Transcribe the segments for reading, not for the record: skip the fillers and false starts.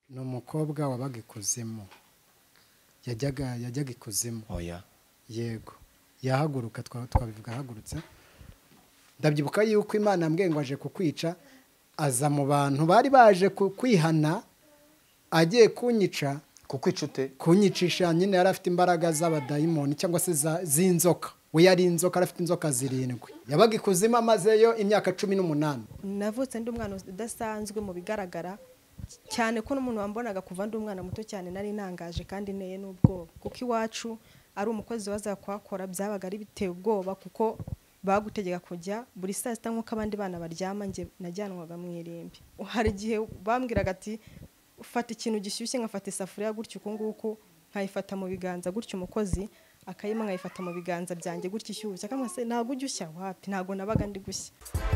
ni umukobwa wabaga ikuzimu yajyaga ikuzimu oya yego yahaguruka twabivuga ahagurutse ndabyibuka yuko Imana yambwiye ngo aje kukwica aza mu bantu bari baje kwihana agiye kunyica kukwica ute kunyicisha nyine yari afite imbaraga z'abadayimoni cyangwa se z'inzoka we yari inzoka afite inzoka 7 yabaga ikuzimu amazeyo imyaka 18 navutse ndi umwana udasanzwe mu bigaragara cyane ko n'umuntu wambonaga kuva ndi umwana muto cyane nari nangaje kandi neye n'ubwoba kuko iwacu ari umukozi waza kwakora byabaga ari biteye ubwoba kuko bagutegeka kujya buri saa sita nk'uko abandi bana baryama nge najyanwaga Mwirimbi hari igihe bambwiraga ati ufata ikintu gishyushye nkafata isafuriya gutyo uko nguko nkayifata mu biganza gutyo umukozi akayima nkayifata mu biganza byanjye gutyo ishyushye akamase ntago ujya ushya wapi ntago nabaga ndi gushya.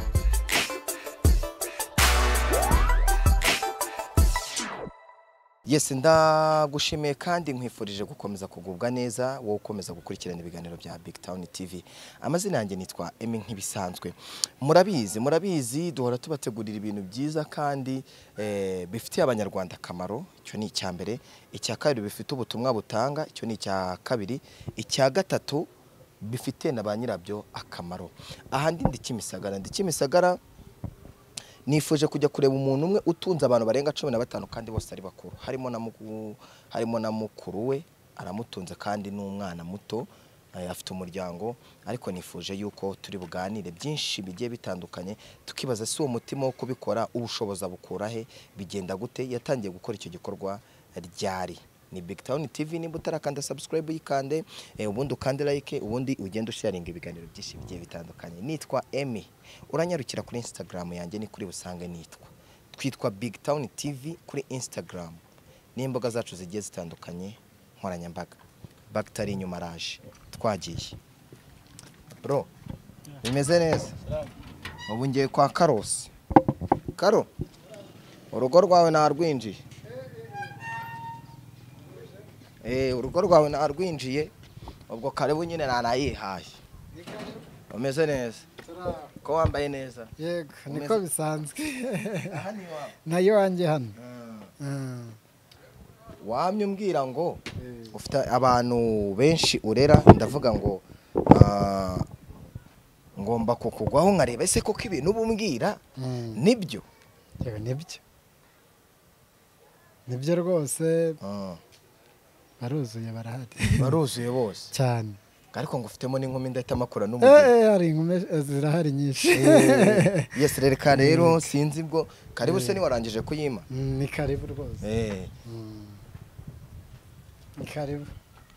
Yes, ndagushimiye kandi nkwifurije gukomeza kugubwa neza wowe ukomeza gukurikirana ibiganiro bya BigTown TV. Amazina yanjye nitwa Emi nk'ibisanzwe. Murabizi duhora tubategurira ibintu byiza kandi bifitiye abanyarwanda akamaro. Icyo ni icyambere, icya kabiri bifite ubutumwa butanga, icyo ni icya kabiri, icya gatatu bifite na ba nyirabyo akamaro. Aha ndi Kimisagara nifuje kujya kureba umuntu umwe utunze abantu barenga 15 kandi bose ari bakuru harimo na mukuru we aramutunze kandi n'umwana muto afite umuryango ariko nifuje yuko turi buganire byinshi bigiye bitandukanye tukibaza si uwo mutima wo kubikora ubushoboza bukura he bigenda gute yatangiye gukora icyo gikorwa ryari ni BigTown TV nimba utarakanda subscribe yikande ubundi ukande like ubundi ugenda usharinga ibiganiro byinshi bigiye bitandukanye nitwa Emi uranyarukira kuri Instagram yanjye ni kuri busange twitwa BigTown TV kuri Instagram n'imboga zacu zigiye zitandukanye nkoranyambaga Bactari inyuma raje twagiye bro bimeze neza ubu ngiye kwa Karo urugo rwawe narwinjiye urugo rwawe narwinjiye ubwo karibu nyine nanayihaye umeze neza ko wambaye neza yego niko bisanzwe nayo wanjye hano wamye umbwira ngo ufite abantu benshi urera ndavuga ngo ngomba kukugwaho nkareba ese koko ibintu ubumbwira nibyo yewe nibyo rwose baruzuye bose cyane ariko ngo ufitemo n'inkumi ndahita makora n'umugeni hari inkume zirahari nyinshi yes reka rero sinzi bwo karibu se ni warangije kuyima ni karibu rwose ni karibu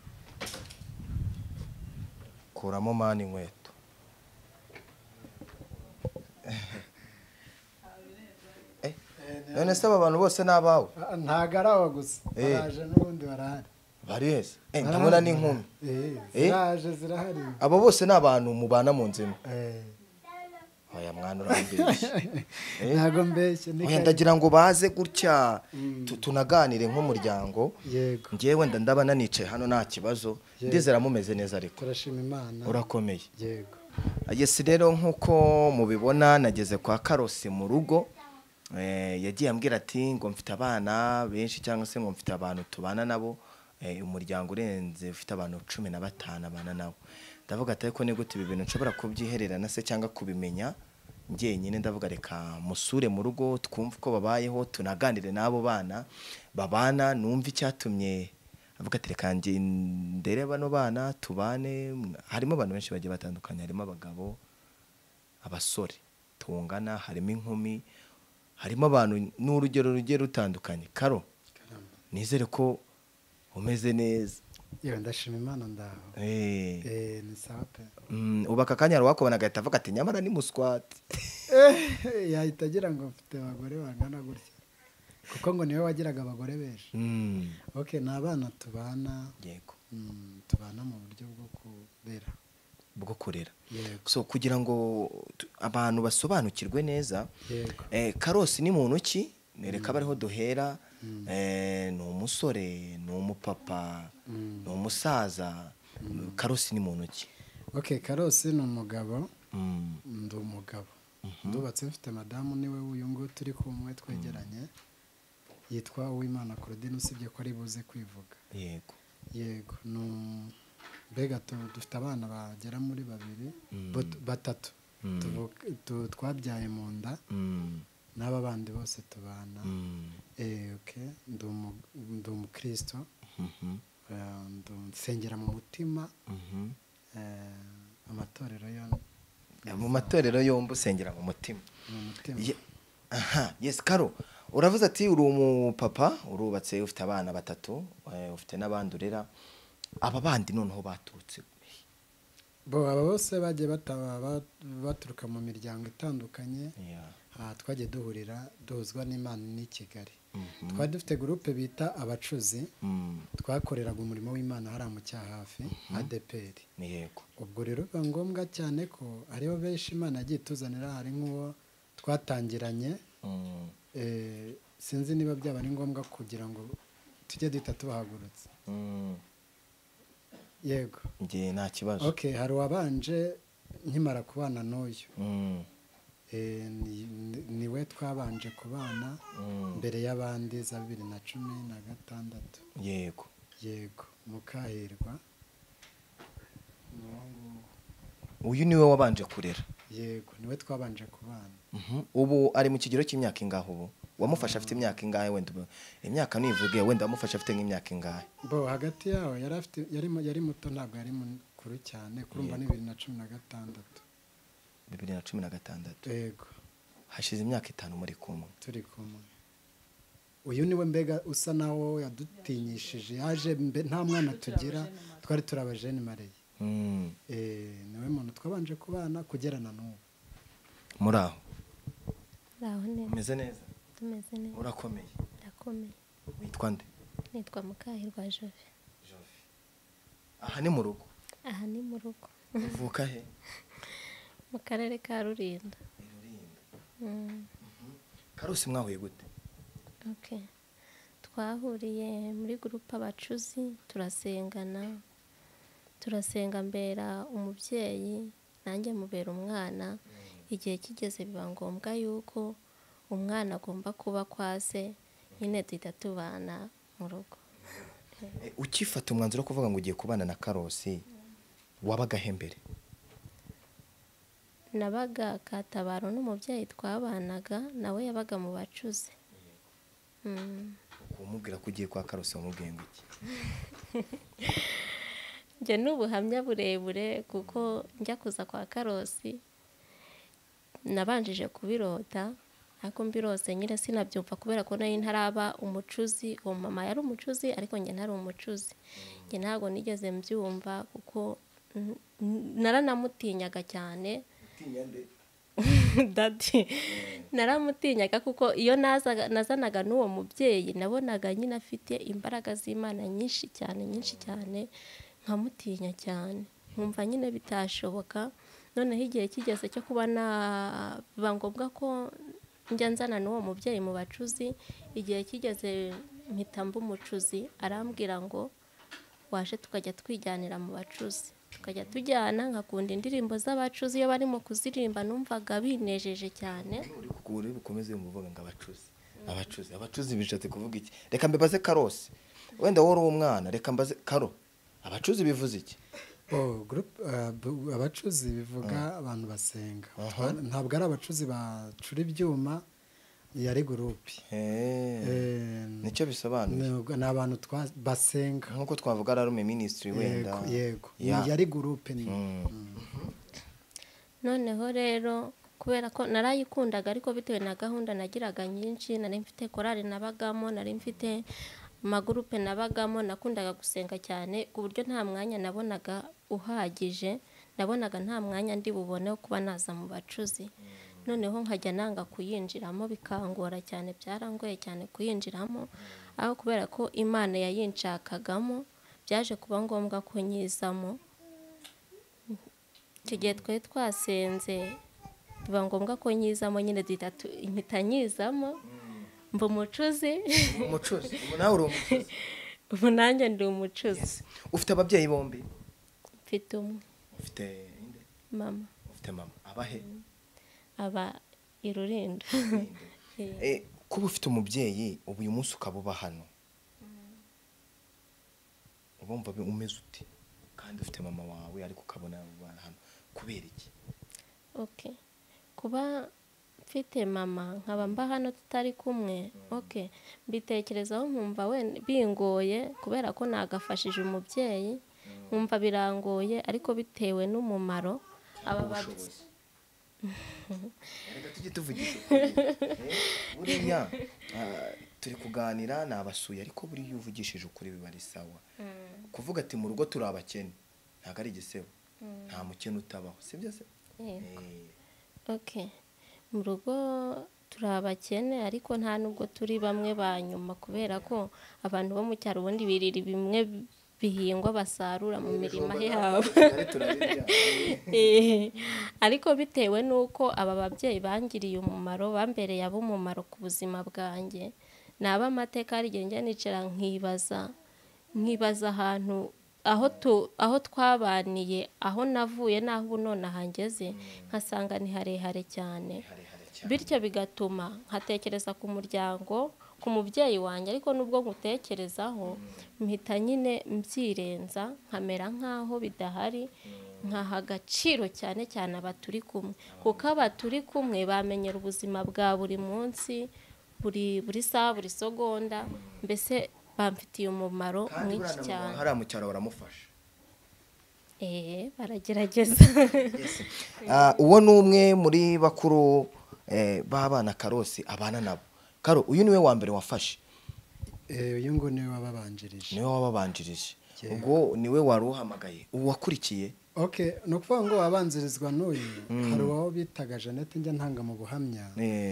kuramo mani inkweto none se aba bantu bose nabawe ntago ari aba gusa baraje n'ubundi barahari barese ndabona n'inkumi zirahari abo bose ni abantu mubana mu nzima oya mwana urambeshye ntago mbeshye ndagira ngo baze gutya tunaganire nk'umuryango yego ngewe ndabana nicaye hano nta kibazo ndizera mumeze neza ariko turashima Imana urakomeye yego agese rero nkuko mubibona nageze kwa Karosi mu rugo yagiye ambwira ati ngo mfite abana benshi cyangwa se ngo mfite abantu tubana nabo umuryango urenze ufite abantu 15 abana nabo ndavuga ati ko nigute ibi bintu nshobora kubyihererana se cyangwa kubimenya ngiye nyine ndavuga reka musure mu rugo twumve ko babayeho tunaganire nabo bana babana numva icyatumye avuga ati reka ngiye ndere bano bana tubane harimo abantu benshi bagiye batandukanye harimo abagabo abasore tungana harimo inkumi harimo abantu n'urugero rugiye rutandukanye Karo nizere ko umeze neza yewe ndashima Imana ndaho ni sawa pe ubaka kanya wakobana agahita avuga ati nyamara ni muswati yahita agira ngo mfite abagore bangana gutya kuko ngo niwe wagiraga abagore benshi okay ni abana tubana yego tubana mu buryo bwo kurera so kugira ngo abantu basobanukirwe neza Karosi ni muntu ki nereka bariho duhera ni umusore ni umupapa ni umusaza Karosi ni muntu ki okay Karosi ni umugabo ndi umugabo ndubatse mfite madamu niwe uyu ngo turi kumwe twegeranye yitwa Uwimana Claudine usibye ko ari buze kwivuga. Yego mbega dufite abana bagera muri batatu twabyaye mu nda n'aba bandi bose tubana. Ndi umukristo, nsengera mu mutima, amatorero mu matorero yombi usengera mu mutima. Yes Karo, uravuze ati uri umupapa, urubatse, ufite abana batatu, ufite n'abandi urera. Aba bandi noneho baturutse aba bose bagiye baturuka mu miryango itandukanye. Twagiye duhuzwa n'Imana n'i Kigali. Twari dufite groupe bita abacuzi, twakoreraga umurimo w'Imana hariya mu Cyahafi ADPR. Ubwo rero biba ngombwa cyane ko ariho benshi Imana yagiye tuzanira. Hari nk'uwo twatangiranye, sinzi niba byaba ari ngombwa kugira ngo tujye duhita tubahagurutse. Yego ngiye nta kibazo. Hari uwabanje nkimara kubana n'uyu, niwe twabanje kubana mbere y'abandi za 2016. Yego Mukahirwa. Uyu niwe wabanje kurera? Yego niwe twabanje kubana. Ubu ari mu kigero cy'imyaka ingahe ubu? Wamufasha afite imyaka ingahe wenda? Imyaka nivuge wenda wamufasha afite nk'imyaka ingahe? Hagati yaho yari muto, ntabwo yari mukuru cyane. Kurumva ni 2016. 2016. Yego hashize imyaka 5 muri kumwe. Turi kumwe. Uyu niwe mbega usa nawo yadutinyishije. Yaje nta mwana tugira, twari turabajene mareye. Niwe muntu twabanje kubana kugerana n'ubu. Muraho neza. Meze neza? Tumeze neza. Urakomeye? Ndakomeye. Witwa nde? Nitwa Mukahirwa Yaje. Aha ni mu rugo? Aha ni mu rugo. Uvuka he? Mu karere ka Rulindo. Karusi mwahuye gute? Twahuriye muri groupe abacuzi, turasenga mbera umubyeyi, nanjye mubera umwana. Igihe kigeze biba ngombwa yuko umwana agomba kuba kwase, nyine duhita tubana mu rugo. Ukifata umwanzuro wo kuvuga ngo ugiye kubana na Karosi, wabaga he mbere? Nabaga Katabaro n'umubyeyi twabanaga, nawe yabaga mu bacuzi. Umubwira ko ugiye kwa Karosi wamubwiye ngo iki? Njye n'ubuhamya burebure, kuko njya kuza kwa Karosi nabanjije kubirota, ariko mbirose nyine sinabyumva kubera ko nari ntaraba umucuzi. Uwo mama yari umucuzi ariko njye ntari umucuzi. Njye ntabwo nigeze mbyumva kuko naranamutinyaga cyane. Dati naramutinyaga kuko iyo nazanaga n'uwo mubyeyi nabonaga nyine afite imbaraga z'Imana nyinshi cyane, nkamutinya cyane, nkumva nyine bitashoboka. Noneho igihe kigeze cyo kuba biba ngombwa ko njya nzana n'uwo mubyeyi mu bacuzi. Igihe kigeze mpita mba umucuzi, arambwira ngo waje tukajya twijyanira mu bacuzi, tukajya tujyana. Nkakunda indirimbo z'abacuzi, iyo barimo kuzirimba numvaga binejeje cyane. Uri bukomeze umuvuga ngo abacuzi bishatse kuvuga iki? Reka mbibaze Karosi, wenda wowe uri umwana, reka mbaze Karo, abacuzi bivuze iki? Abacuzi bivuga abantu basenga. Ntabwo ari abacuzi bacura ibyuma, yari groupe. Nicyo bisobanuye? Ni abantu basenga nkuko twavuga Ararume Ministry wenda. Yego yari groupe. Noneho rero kubera ko narayikundaga, ariko bitewe na gahunda nagiraga nyinshi, nari mfite korali nabagamo, nari mfite amagurupe nabagamo, nakundaga gusenga cyane ku buryo nta mwanya nabonaga uhagije, nabonaga nta mwanya ndi bubone wo kuba naza mu bacuzi. Noneho nkajya nanga kuyinjiramo, bikangora cyane, byarangoye cyane kuyinjiramo. Aho kubera ko Imana yayinshakagamo, byaje kuba ngombwa ko nyizamo. Icyo gihe twari twasenze, biba ngombwa ko nyizamo, nyine impita nyizamo, mba umucuzi. Ubu nawe uri umucuzi? Ubu nanjye ndi umucuzi. Ufite ababyeyi bombi? Mfite umwe. Ufite inde? Mama. Ufite mama. Aba he? Aba i Rulindo. kuba ufite umubyeyi ubu uyu munsi ukaba uba hano ubumva umeze ute kandi ufite mama wawe ariko ukabona uba hano kubera iki? Okay, kuba mfite mama nkaba mba hano tutari kumwe, okay, mbitekerezaho nkumva bingoye kubera ko nagafashije umubyeyi, nkumva birangoye ariko bitewe n'umumaro aba reka tujye tuvugisha buriya turi kuganira nabasuye ariko buriya uvugishije ukuri biba ari sawa. Kuvuga ati mu rugo turi abakene ntabwo ari igisebo, nta mukene utabaho, sibyo se? Okay, mu rugo turi abakene ariko nta nubwo turi bamwe ba nyuma kubera ko abantu bo mu cyaro ubundi birira bimwe bihingwa basarura mu mirima yabo. Ariko bitewe n'uko aba babyeyi bangiriye umumaro, bambereye ab'umumaro ku buzima bwanjye, naba amateka hari igihe njya nicara nkibaza ahantu aho twabaniye, aho navuye n'aho ubu none ahangeze nkasanga ni harehare cyane, bityo bigatuma nkatekereza ku muryango, ku mubyeyi wanjye, ariko nubwo ngutekerezaho mpita nyine mbyirenza nkamera nk'aho bidahari, nkaha agaciro cyane cyane aba turi kumwe, kuko aba turi kumwe bamenyera ubuzima bwa buri munsi, buri saha, buri segonda, mbese bamfitiye umumaro mwinshi cyane. Hariya mu cyaro baramufasha? Baragerageza. Uwo ni umwe muri bakuru b'abana Karosi abana nabo. Karo, uyu niwe wa mbere wafashe? Uyu ngo niwe wababanjirije. Niwe wababanjirije. Ubwo niwe wari uhamagaye. Ubu wakurikiye? Okay, no kuvuga ngo wabanzirizwa n'uyu hari uwo bitaga Jeannette njya ntanga mu buhamya.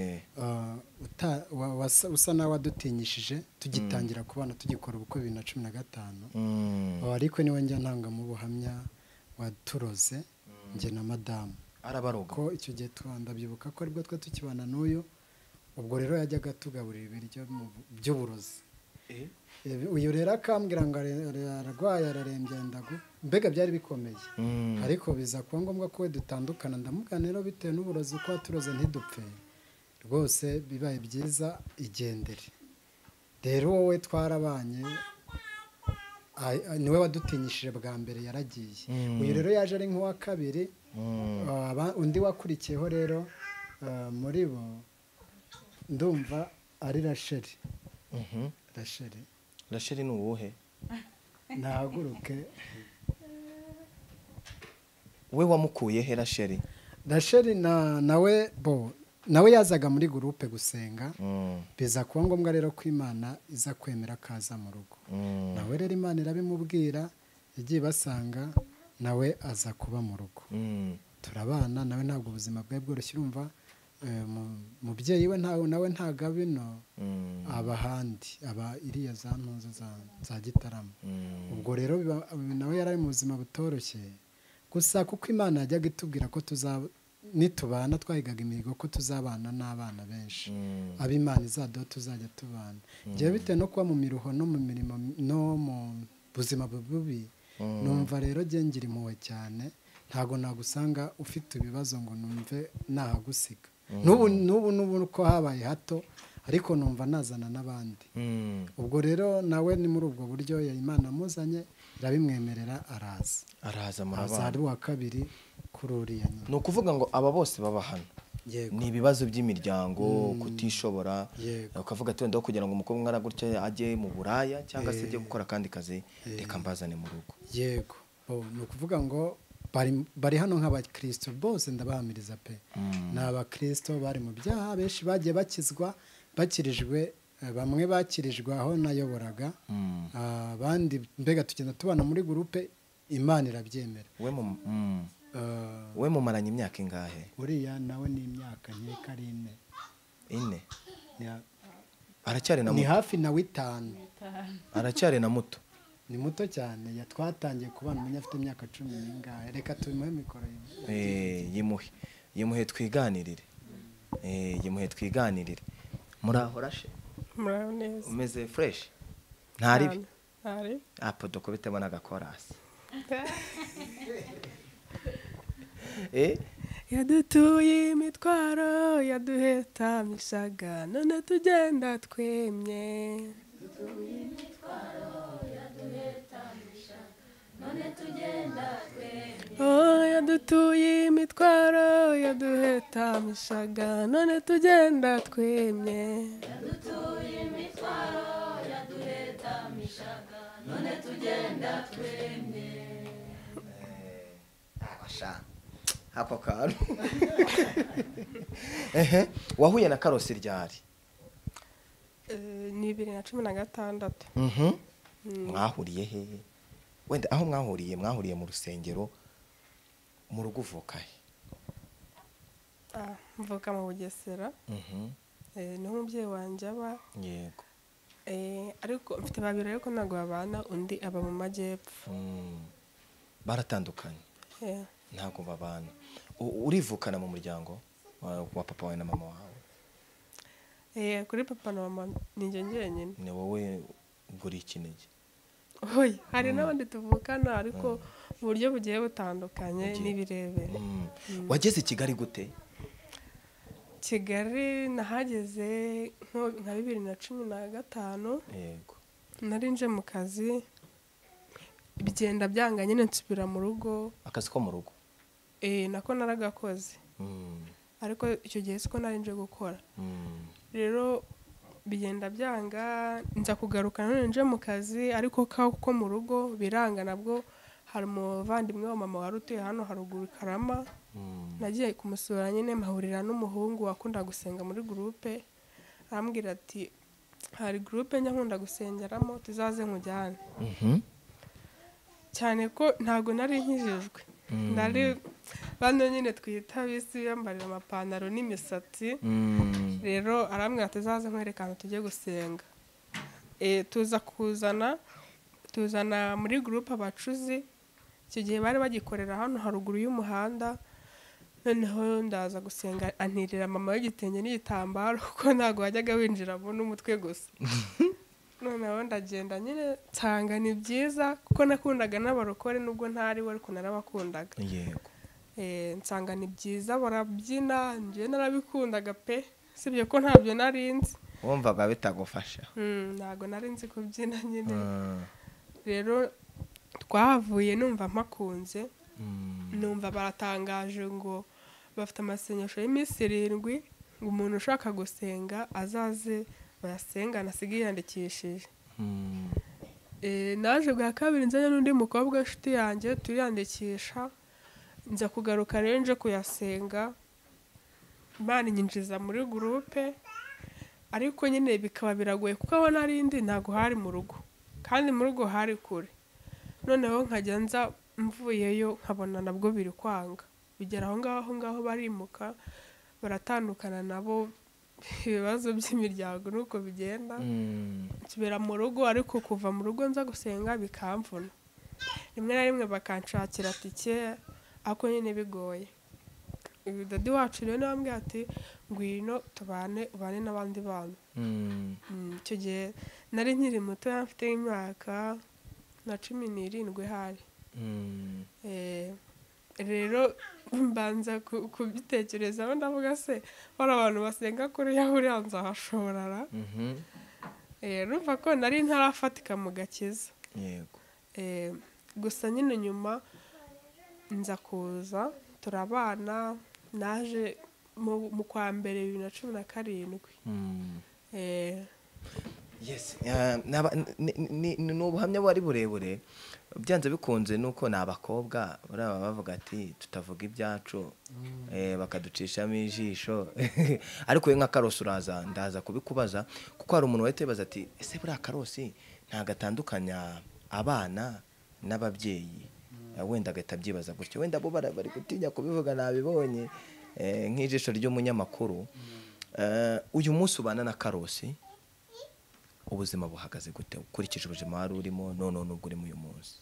Usa nawe wadutinyishije tugitangira kubana tugikora ubukwe 2015. Ariko niwe njya ntanga mu buhamya waturoze njye na madamu. Arabaroga. Ko icyo gihe ndabyibuka ko aribwo twe tukibana n'uyu. Ubwo rero yajyaga tugaburira ibiryo by'uburozi. Uyu rero akambwira ngo ararwaye ararembye ndagu, mbega byari bikomeye. Ariko biza kuba ngombwa ko dutandukana, ndamubwira rero bitewe n'uburozi ko aturoze ntidupfe rwose, bibaye byiza igendere. Rero wowe twarabanye, niwe wadutinyishije bwa mbere, yaragiye. Uyu rero yaje ari nk'uwa kabiri. Undi wakurikiyeho rero muri bo ndumva ari Rasheli. Rasheli ni uwuhe? Nahaguruke. We wamukuye he Rasheli? Rasheli nawe yazaga muri gurupe gusenga, biza kuba ngombwa rero ko Imana iza kwemera kaza mu rugo. Nawe rero Imana irabimubwira, yagiye basanga nawe aza kuba mu rugo. Turabana, nawe ntabwo ubuzima bwe bworoshye, urumva mubyeyi we nawe ntaga bino abahandi aba iriya za ntuzo za Gitarama. Ubwo rero nawe yari mu buzima butoroshye, gusa kuko Imana yajyaga itubwira ko nitubana, twahigaga imihigo ko tuzabana n'abana benshi, ab'Imana izaduha tuzajya tubana. Njyewe bitewe no kuba mu miruho no mu mirimo no mu buzima bubi, numva rero ngira impuhwe cyane, ntago nagusanga ufite ibibazo ngo numve nahagusiga. N'ubu ko habaye hato, ariko numva nazana n'abandi. Ubwo rero nawe ni muri ubwo buryo Imana amuzanye, irabimwemerera araza murabana. Ari uwa kabiri kuri uriya nyine. Ni ukuvuga ngo aba bose baba hano ni ibibazo by'imiryango, kutishobora, ukavuga ati wenda kugira ngo umukobwa umwe aragutya ajye mu buraya cyangwa se ajye gukora kandi kazi, reka mbazane mu rugo. Yego, ni ukuvuga ngo bari hano nk'abakristo bose, ndabahamiriza pe. Ni abakristo bari mu byaha, benshi bagiye bakirijwe, bamwe bakirijwe aho nayoboraga, abandi mbega tugenda tubana muri gurupe, Imana irabyemera. We mumaranye imyaka ingahe? Uriya nawe ni imyaka nkeka ari 4. Aracyari na muto? Ni hafi na 5. Aracyari na muto? Ni muto cyane, twatangiye kubana umuntu afite imyaka 10 n'ingahe. Reka tubimuhe mikoro yimuhe twiganirire. Yimuhe twiganirire. Murahorashe? Muraho neza. Umeze fresh? Ntaribi? Ntari. Apo kubitemo n'agakorasi. yadutuye imitwaro yaduhetamishaga none tugenda twemye yadutuye imitwaro yaduhetamishaga none tugenda twemye abasha ako kantu wahuye na karosi ryari ni 2016 mwahuriye he wenda aho mwahuriye mu rusengero mu rugo uvuka he mvuka mu Bugesera niho umubyeyi wanjye aba yego ariko mfite babiri ariko ntabwo babana undi aba mu majyepfo baratandukanye ntabwo babana urivukana mu muryango wa papa wawe na mama wawe kuri papa na mama ni njye njyenyine ni wowe ugura ikinege hari n'abandi tuvukana ariko mu buryo bugiye butandukanye n'ibirebere wageze i Kigali gute Kigali nahageze nka 2015 yego nari nje mu kazi bigenda byanga nyine nsubira mu rugo akazi ko mu rugo nako naragakoze ariko icyo gihe siko nari nje gukora rero bigenda byanga nza kugaruka none nje mu kazi ariko ko mu rugo biranga nabwo hari umuvandimwe wa mama wari utuye hano haruguru Karama nagiye kumusura nyine mpahurira n'umuhungu wakunda gusenga muri groupe arambwira ati hari groupe nkunda gusengeramo tuzaze nkujyane cyane ko ntago nari nkijijwe nari bano nyine twita bisi yambarira amapantaro n'imisatsi rero arambwira ati tuzaze nkwerekana tujye gusenga tuzana muri groupe abacuzi icyo gihe bari bagikorera hano haruguru y'umuhanda noneho ndaza gusenga antirira mama w'igitenge n'igitambaro kuko ntabwo wajyaga winjiramo n'umutwe gusa noneho ndagenda nyine nsanga ni byiza kuko nakundaga n'abarokore nubwo ntari we ariko narabakundaga yego nsanga ni byiza barabyina njye narabikundaga pe sibyo ko ntabyo narinzi wumvaga bitagufasha ntabwo narinzi kubyina nyine rero twahavuye numva mpakunze numva baratangaje ngo bafite amasengesho y'iminsi 7 ngo umuntu ushaka gusenga azaze bayasenga nasigaye yandikishije naje bwa kabiri nzanye n'undi mukobwa inshuti yanjye turiyandikisha nza kugaruka rero nje kuyasenga Imana inyinjiza muri groupe ariko nyine bikaba biragoye kuko aho narindi ntago hari mu rugo kandi mu rugo hari kure noneho nkajya nza mvuyeyo nkabona nabwo biri kwanga bigera aho ngaho barimuka baratandukana nabo ibibazo by'imiryango nuko bigenda kibera mu rugo ariko kuva mu rugo nza gusenga bikamvuna rimwe na rimwe bakanshakira tike ako nyine bigoye dadi wacu rero nabambwira ati ngwino ubane n'abandi bana icyo gihe nari nkiri muto mfite imyaka na 17 hari rero mbanza kubitekerezaho ndavuga se bari abantu basenga kuri yahuriya nzahashorara numva ko nari ntarafatika mu gakiza yego gusa nyine nyuma nza kuza turabana naje mu kwa mbere 2017 yes ni ubuhamya bwari burebure byanze bikunze nuko nabakobwa baraba bavuga ati tutavuga ibyacu bakaducishamo ijisho ariko nka karosi uraza ndaza kubikubaza kuko hari umuntu wahita ati ese buriya karosi ntagatandukanya abana n'ababyeyi wenda agahita abyibaza gutyo wenda bo bari gutinya kubivuga nabibonye nk'ijisho ry'umunyamakuru uyu munsi ubana na karosi ubuzima buhagaze gute ukurikije ubuzima wari urimo none nubwo uri mu uyu munsi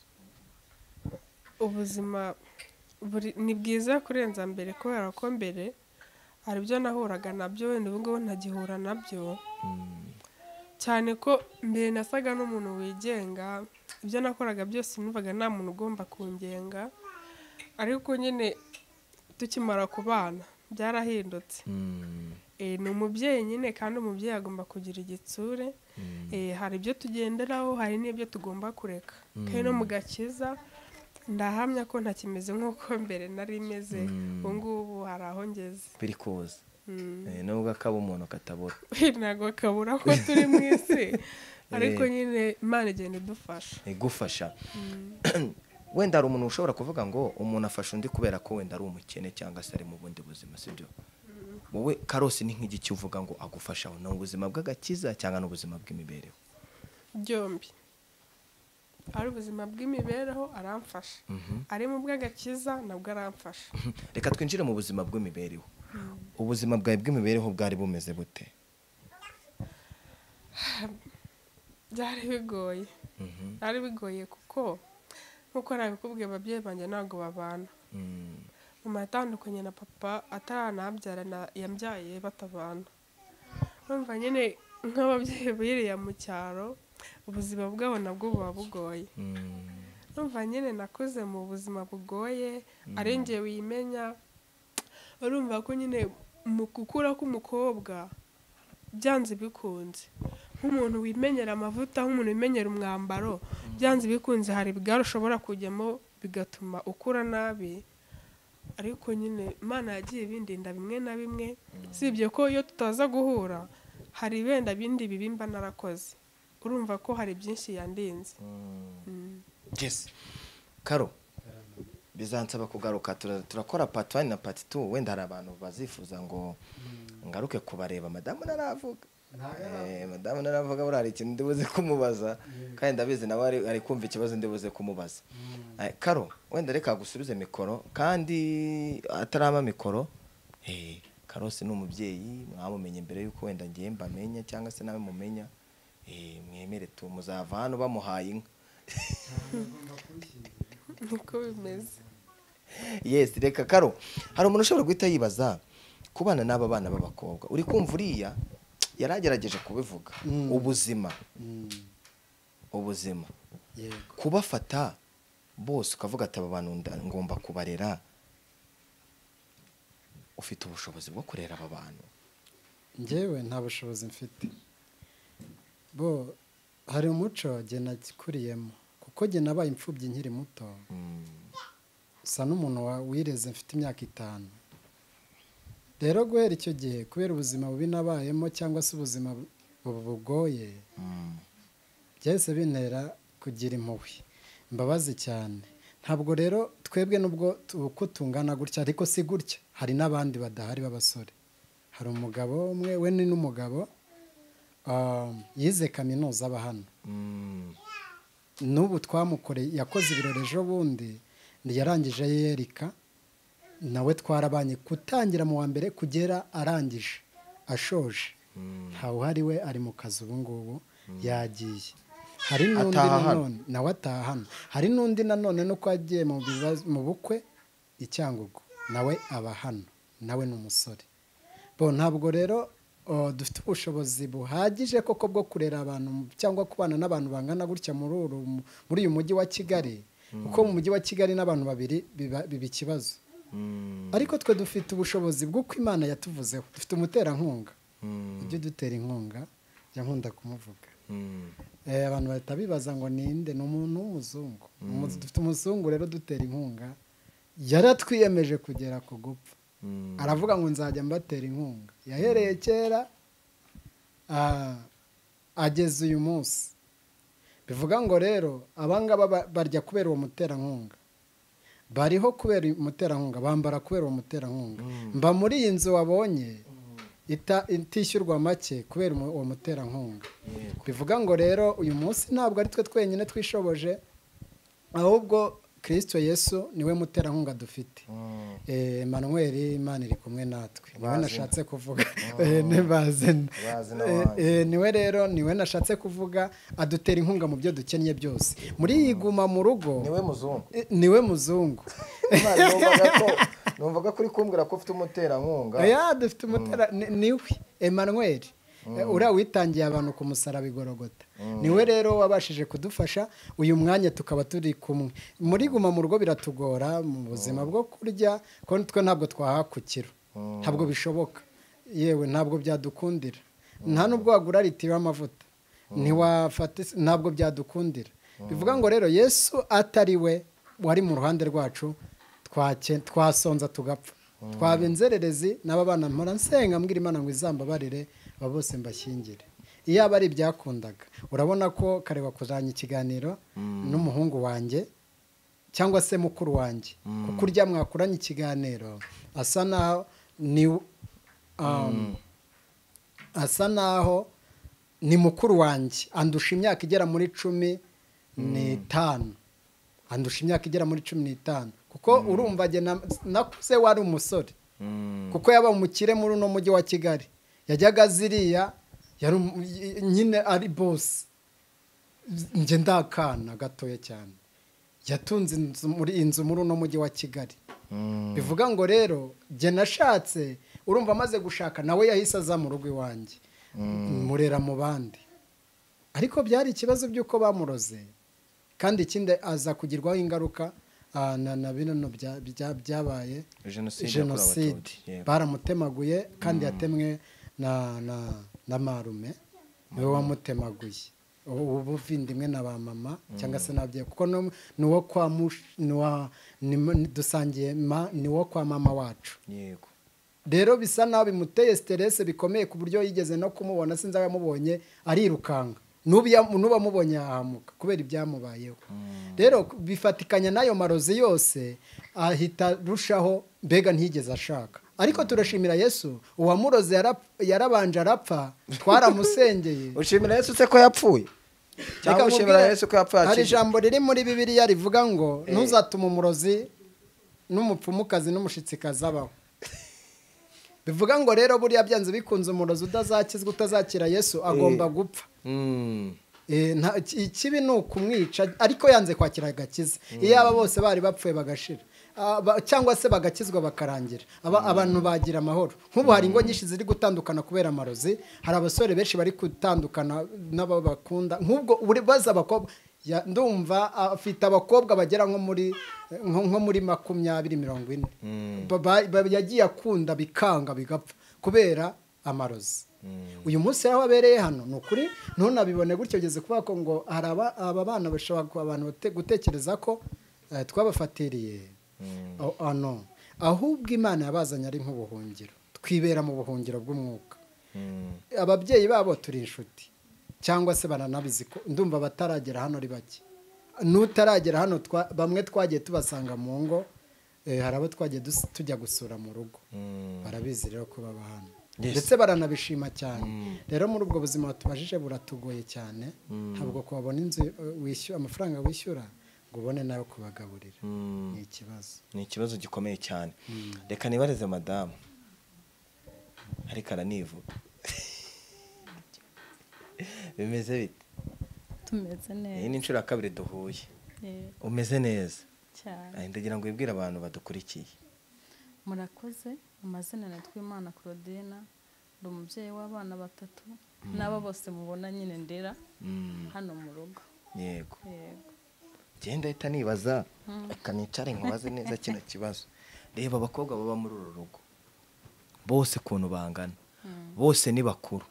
ubuzima ni bwiza kurenza mbere kubera ko mbere hari ibyo nahuraga nabyo wenda ubu ngubu ntagihura nabyo cyane ko mbere nasaga n'umuntu wigenga ibyo nakoraga byose numvaga nta muntu ugomba kungenga ariko nyine tukimara kubana byarahindutse. Ni umubyeyi nyine kandi umubyeyi agomba kugira igitsure. Hari ibyo tugenderaho hari n'ibyo tugomba kureka. Kandi no mu gakiza ndahamya ko ntakimeze nk'uko mbere nari meze. Ubu ngubu hari aho ngeze. biri kuza nubwo akaba umuntu katabura Ntabwo kabura ko turi mu isi ariko nyine Imana igenda igufasha. Wenda hari umuntu ushobora kuvuga ngo umuntu afasha undi kubera ko wenda ari umukene cyangwa se ari mu bundi buzima, sibyo? Wowe Karosi ni nk'igiki uvuga ngo agufasha ni ubuzima bw'agakiza cyangwa n'ubuzima bw'imibereho? byombi. Ari ubuzima bw'imibereho aramfasha, ari mu bw'agakiza nabwo aramfasha. Reka twinjire mu buzima bw'imibereho. Ubuzima bwawe bw'imibereho bwari bumeze bute? Byari bigoye kuko nkuko nabikubwiye ababyeyi banjye ntabwo babana. Mama yatandukanye na papa ataranabyara, yambyaye batabana. Urumva nyine nk'ababyeyi biriya mu cyaro ubuzima bwabo nabwo buba bugoye. Urumva nyine nakuze mu buzima bugoye ari njye wimenya. Urumva ko nyine mu gukura k'umukobwa byanze bikunze nk'umuntu wimenyera amavuta, nk'umuntu wimenyera umwambaro, byanze bikunze hari ibigare ushobora kujyamo bigatuma ukura nabi. Ariko nyine Imana yagiye bindinda bimwe na bimwe, sibyo ko iyo tutaza guhura hari wenda bindi bibimba narakoze. Urumva ko hari byinshi yandinze. Yes. Karo, bizansaba kugaruka turakora part 1 na part 2. Wenda hari abantu bazifuza ngo ngaruke kubareba. Madamu naravuga madamu naravuga buri hari ikintu ndibuze kumubaza kandi ndabizi nawe ari kumva ikibazo ndibuze kumubaza. Karo, wenda reka gusubize mikoro kandi atarama mikoro. Karosi ni umubyeyi mwamumenye mbere yuko wenda ngiye mbamenya cyangwa se nawe mumenya. Mwemere muzava hano bamuhaye inka. Niko bimeze. Yes, reka Karo, hari umuntu ushobora guhita yibaza kubana n'aba bana b'abakobwa. Uri kumva uriya yaragerageje kubivuga ubuzima kubafata bose ukavuga ati aba bantu ngomba kubarera. Ufite ubushobozi bwo kurera aba bantu? Njyewe nta bushobozi mfite. Hari umuco jye nakuriyemo kuko jye nabaye imfubyi nkiri muto. Usa n'umuntu wireze mfite imyaka 5. Rero guhera icyo gihe kubera ubuzima bubi nabayemo cyangwa se ubuzima bugoye, byahise bintera kugira impuhwe, imbabazi cyane. Ntabwo rero twebwe nubwo uko tungana gutya ariko si gutya, hari n'abandi badahari b'abasore. Hari umugabo umwe, we ni n'umugabo yize kaminuza aba hano. N'ubu twamukoreye, yakoze ibirori ejo bundi, yarangije yerika, nawe twarabanye kutangira mu wa mbere kugera arangije ashoje. Ntawe uhari, we ari mu kazi ubu ngubu yagiye. Hari n'undi nanone nawe ataha hano. Hari n'undi nanone nuko agiye mu bukwe Icyangugu, nawe aba hano, nawe ni umusore. Ntabwo rero dufite ubushobozi buhagije koko bwo kurera abantu cyangwa kubana n'abantu bangana gutya muri uyu mujyi wa Kigali. Kuko mu mujyi wa Kigali n'abantu babiri biba ikibazo. Ariko twe dufite ubushobozi bw'uko Imana yatuvuzeho. Dufite umuterankunga. Ibyo dutera inkunga nkunda kumuvuga. Abantu bahita bibaza ngo ninde? Ni umuntu w'umuzungu. Dufite umuzungu rero dutera inkunga. Yaratwiyemeje kugera ku gupfa. Aravuga ngo nzajya mbatera inkunga. Yahereye kera ageze uyu munsi. Bivuga ngo rero abangaba barya kubera uwo muterankunga. Bariho kubera umuterankunga, bambara kubera uwo muterankunga. Mba muri iyi nzu wabonye itishyurwa make kubera uwo muterankunga. Bivuga ngo rero uyu munsi ntabwo ari twe twenyine twishoboje, ahubwo Kristo Yesu niwe muterankunga dufite. Emmanuel, Imana iri kumwe natwe. Niwe nashatse kuvuga. Niwe rero niwe nashatse kuvuga, adutera inkunga mu byo dukennye byose. Muri iyi guma mu rugo niwe muzungu. Numvaga kuri kumbwira ko ufite umuterankunga. Dufite niwe Emmanuel. uriya witangiye abantu ku musaraba igorogota niwe rero wabashije kudufasha uyu mwanya tukaba turi kumwe muri guma mu rugo biratugora mu buzima bwo kurya kuko twe ntabwo twahakukira ntabwo bishoboka yewe ntabwo byadukundira nta nubwo wagura litiro y'amavuta ntiwafata ntabwo byadukundira bivuga ngo rero Yesu atari we wari mu ruhande rwacu twasonza tugapfa twaba inzererezi n'aba bana mpora nsenga mbwira Imana ngo izambabarire aba bose mbashyingire iyo aba ari ibyakundaga urabona ko kare wakuzanye ikiganiro n'umuhungu wanjye cyangwa se mukuru wanjye kuko urya mwakuranye ikiganiro asa naho ni mukuru wanjye andusha imyaka igera muri 15 andusha imyaka igera muri 15 kuko urumva nakuze wari umusore kuko yaba umukire muri uno mujyi wa Kigali yajyaga ziriya nyine ari boss nje ndakana gatoya cyane yatunze inzu muri uno mujyi wa Kigali bivuga ngo rero jye nashatse urumva amaze gushaka nawe yahise aza mu rugo iwanjye murera mu bandi ariko byari ikibazo by'uko bamuroze kandi ikindi aza kugirwaho ingaruka na bino byabaye jenoside baramutemaguye kandi yatemwe na marume niwe wamutemaguye ubuvindimwe na ba mama cyangwa se n'ababyeyi kuko dusangiye ni wo kwa mama wacu yego rero bisa naho bimuteye stress bikomeye ku buryo yigeze no kumubona sinzi yamubonye arirukanga nuba mubonye ahamuka kubera ibyamubayeho rero bifatikanya n'ayo marozi yose ahita rushaho mbega ntigeze ashaka ariko turashimira Yesu uwamuroze yarabanje arapfa twaramusengeye ushimira Yesu se ko yapfuye cyangwa ushimira Yesu ko yapfuye hari ijambo riri muri Bibiliya rivuga ngo ntuzatume umurozi n'umupfumukazi n'umushitsikazi abaho bivuga ngo rero buriya byanze bikunze umurozi udazakizwa utazakira Yesu agomba gupfa ikibi ni ukumwica ariko yanze kwakira agakiza iyo aba bose bari bapfuye bagashira cyangwa se bagakizwa bakarangira abantu bagira amahoro nk'ubu hari ingo nyinshi ziri gutandukana kubera amarozi hari abasore benshi bari gutandukana n'abo bakunda nk'ubwo baza abakobwa ndumva afite abakobwa bagera nko muri 20-40 yagiye akunda bikanga bigapfa kubera amarozi uyu munsi aho abereye hano ni ukuri ntunabibone gutyo ugeze kuvuga ko ngo hari aba bana bashobora abantu gutekereza ko twabafatiriye ahubwo Imana yabazanye ari nk'ubuhungiro twibera mu buhungiro bw'umwuka ababyeyi babo turi inshuti cyangwa se baranabizi ko ndumva bataragera hano ari bake n'utaragera hano bamwe twagiye tubasanga mu ngo hari abo twagiye tujya gusura mu rugo barabizi rero ko baba hano ndetse baranabishima cyane rero muri ubwo buzima tubajije buratugoye cyane ntabwo kubabona inzu wishyura amafaranga wishyura ngo ubone nayo kubagaburira ni ikibazo gikomeye cyane reka nibareze madamu ariko aranivuga bimeze bite tumeze neza iyi ni inshuro ya kabiri duhuye umeze neza cyane ndagira ngo wibwire abantu badukurikiye murakoze amazina natwe Imana Claudine ndi umubyeyi w'abana 3 n'abo bose mubona nyine ndera hano mu rugo yego genda ahita nibaza kanicare nkubaze neza kino kibazo reba abakobwa baba muri uru rugo bose kuntu bangana bose ni bakuru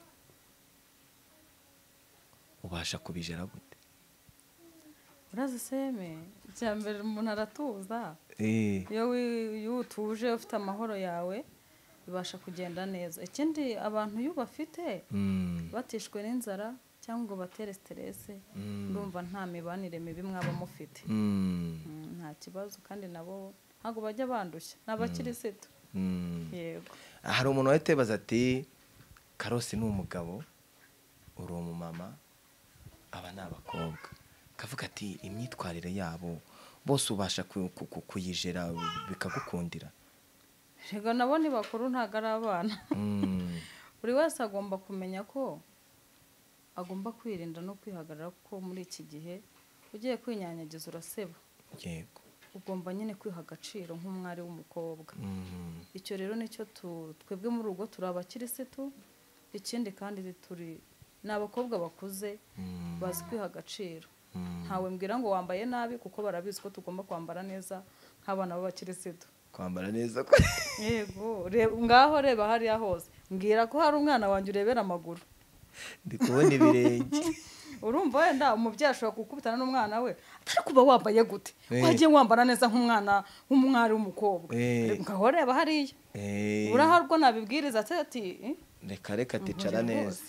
ubasha kubijera gute urazi seme cyambere umuntu aratuza iyo utuje ufite amahoro yawe bibasha kugenda neza ikindi abantu iyo bafite batishwe n'inzara cyangwa batere stress ndumva nta mibanire mibi mwaba mufite nta kibazo kandi nabo ntago bajya bandushya n'abakirisitu yego hari umuntu watebaza ati Karosi ni umugabo uri umumama aba n'abakobwa kavuga ati imyitwarire yabo bose ubasha kuyijera bikagukundira rega nabo ni bakuru ntago ari abana buri wese agomba kumenya ko agomba kwirinda no kwihagarara ko muri iki gihe ugiye kwinyanyagiza uraseba yego ugomba nyine kwiha agaciro nk'umwari w'umukobwa icyo rero nicyo twebwe mu rugo turi abakirisitu ikindi kandi turi ni abakobwa bakuze bazi kwiha agaciro ntawe mbwira ngo wambaye nabi kuko barabizi ko tugomba kwambara neza nk'abana b'abakirisitu kwambara neza yego ngaho reba hariya hose mbwira ko hari umwana wanjye urebera amaguru ndi kubona ibirenge urumva wenda umubyeyi ashobora gukubitana n'umwana we atari kuba wambaye gute wagiye wambara neza nk'umwari w'umukobwa ngaho reba hariya uraharwo nabibwiriza ati reka ticara neza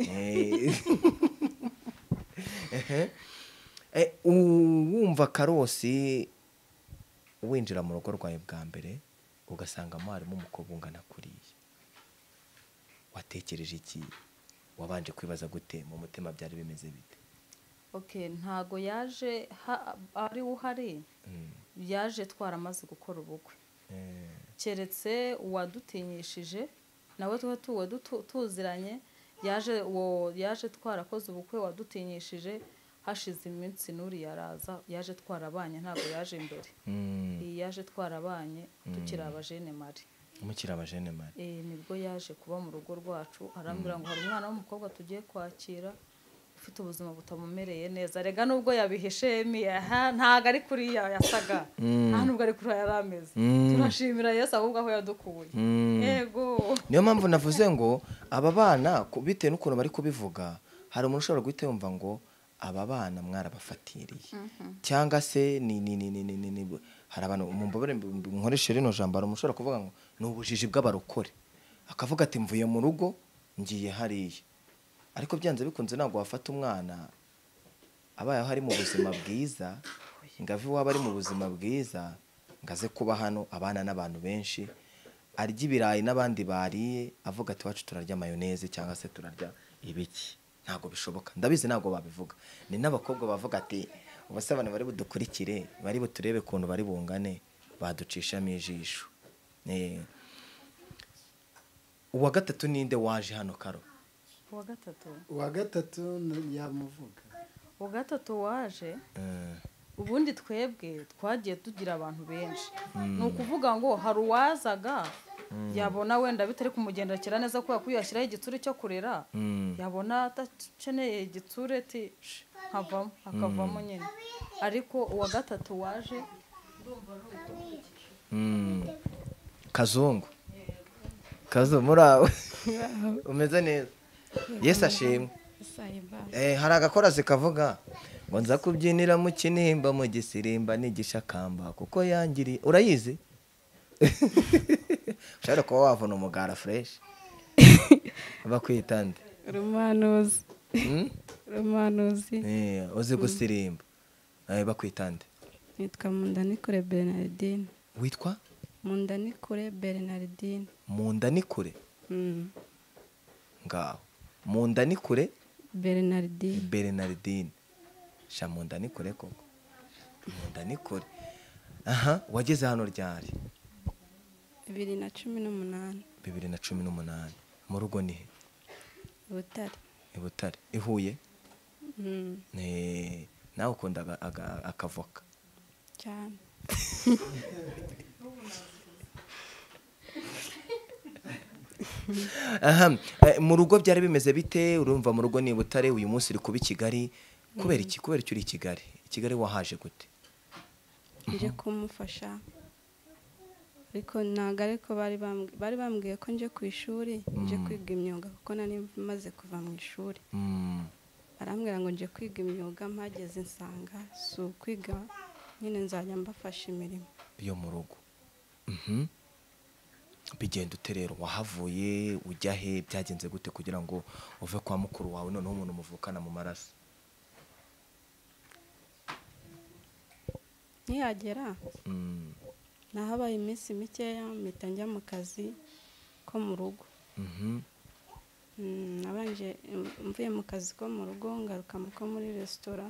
wumva karosi winjira mu rugo rwawe bwa mbere ugasangamo harimo umukobwa ungana kuriya watekereje iki wabanje kwibaza gute mu mutima byari bimeze bite ntago yaje ari uhari yaje twaramaze gukora ubukwe keretse uwadutinyishije nawe tuba tuziranye yaje twarakoze ubukwe wadutinyishije hashize iminsi n'uri yaraza yaje twarabanye ntabwo yaje imbere yaje twarabanye tukiri abajene mari mukiri abajene mari nibwo yaje kuba mu rugo rwacu arambwira ngo hari umwana w'umukobwa tugiye kwakira ufite ubuzima butamumereye neza rega nubwo yabihishe ntago ari kuriya yasaga nta nubwo ari kuriya yari ameze turashimira Yesu ahubwo aho yadukuye yego niyo mpamvu navuze ngo aba bana bitewe n'ukuntu bari kubivuga hari umuntu ushobora guhita yumva ngo aba bana mwarabafatiriye cyangwa se hari abantu nkoresha rino jambo hari umuntu ushobora kuvuga ngo ni ubujiji bw'abarokore akavuga ati mvuye mu rugo ngiye hariya ariko byanze bikunze ntabwo wafata umwana abayeho ari mu buzima bwiza ngavi waba ari mu buzima bwiza ngaze kuba hano abana n'abantu benshi arya ibirayi n'abandi bariye avuga ati wacu turarya mayoneze cyangwa se turarya ibiki ntabwo bishoboka ndabizi ntabwo babivuga ni n'abakobwa bavuga ati ubasabane bari budukurikire bari buturebe kuntu bari bungane baducishamo ijisho uwa gatatu ninde waje hano karo uwa gatatu yamuvuga uwa gatatu waje ubundi twebwe twagiye tugira abantu benshi ni ukuvuga ngo hari uwazaga yabona wenda bitari kumugendekera neza kubera ko yashyiraho igitsure cyo kurera yabona adakeneye igitsure ati nkavamo akavamo nyine ariko uwa gatatu waje kazungu murawe umeze neza Yesu ashimwe hari agakorazi kavuga ngo nza kubyinira mu kinimba mu gisirimba n'igishakamba kuko yangiriye urayizi ushobora kuba wavuna umugara fureshi bakwitande rumanuzi uzi gusirimba bakwitande nitwa Mundanikure Bernardine witwa Mundanikure Bernardine Mundanikure ngaho Mundanikure Bernardine sha Mundanikure koko Mundanikure wageze hano ryari 2018 mu rugo ni he Butare ihuye nawe ukunda akavoka cyane mu rugo byari bimeze bite urumva mu rugo ni Butare uyu munsi uri kuba i Kigali kubera iki uri i Kigali wahaje gute nje kumufasha ariko ntago ariko bari bambwiye ko nje ku ishuri nje kwiga imyuga kuko nari maze kuva mu ishuri arambwira ngo nje kwiga imyuga mpageze nsanga si ukwiga nyine nzajya mbafasha imirimo yo mu rugo bigenda ute rero wahavuye ujya he byagenze gute kugira ngo uve kwa mukuru wawe noneho umuntu muvukana mu maraso ntiyagera nahabaye iminsi mikeya mpita njya mu kazi ko mu rugo nabanje mvuye mu kazi ko mu rugo ngaruka ko muri resitora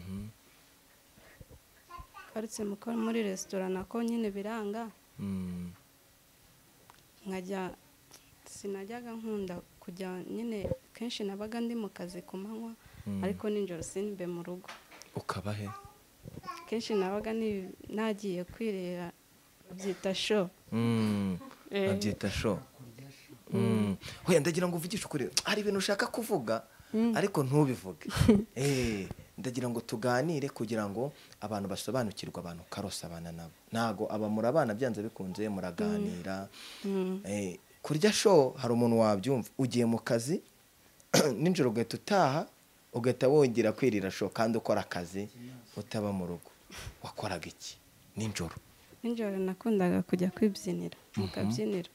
karutse muri resitora nako nyine biranga nkajya sinajyaga nkunda kujya nyine kenshi nabaga ndi mu kazi ku manywa ariko nijoro simbe mu rugo ukaba he kenshi nabaga nagiye kwirera babyita show babyita show hoya ndagira ngo uvugishe ukuri hari ibintu ushaka kuvuga ariko ntubivuge ndagira ngo tuganire kugira ngo abantu basobanukirwe abantu karosa abana nabo ntago abamura abana byanze bikunze muraganira kurya show hari umuntu wabyumva ugiye mu kazi ninjoro ugahita utaha ugahita wongera kwirira show kandi ukora akazi utaba mu rugo wakoraga iki ninjoro nakundaga kujya kwibyinira mu kabyiniro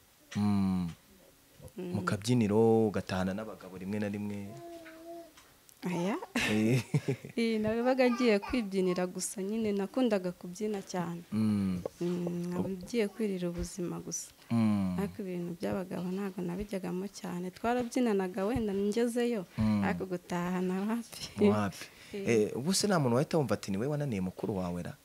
mu kabyiniro ugatahana n'abagabo rimwe na rimwe aya nabaga ngiye kwibyinira gusa nyine nakundaga kubyina cyane ngiye kwirira ubuzima gusa ariko ibintu by'abagabo ntabwo nabijyagamo cyane twarabyinanaga wenda ngezeyo ariko gutahana wapi ubu se nta muntu wahita wumva ati ni we wananiye mukuru wawe ra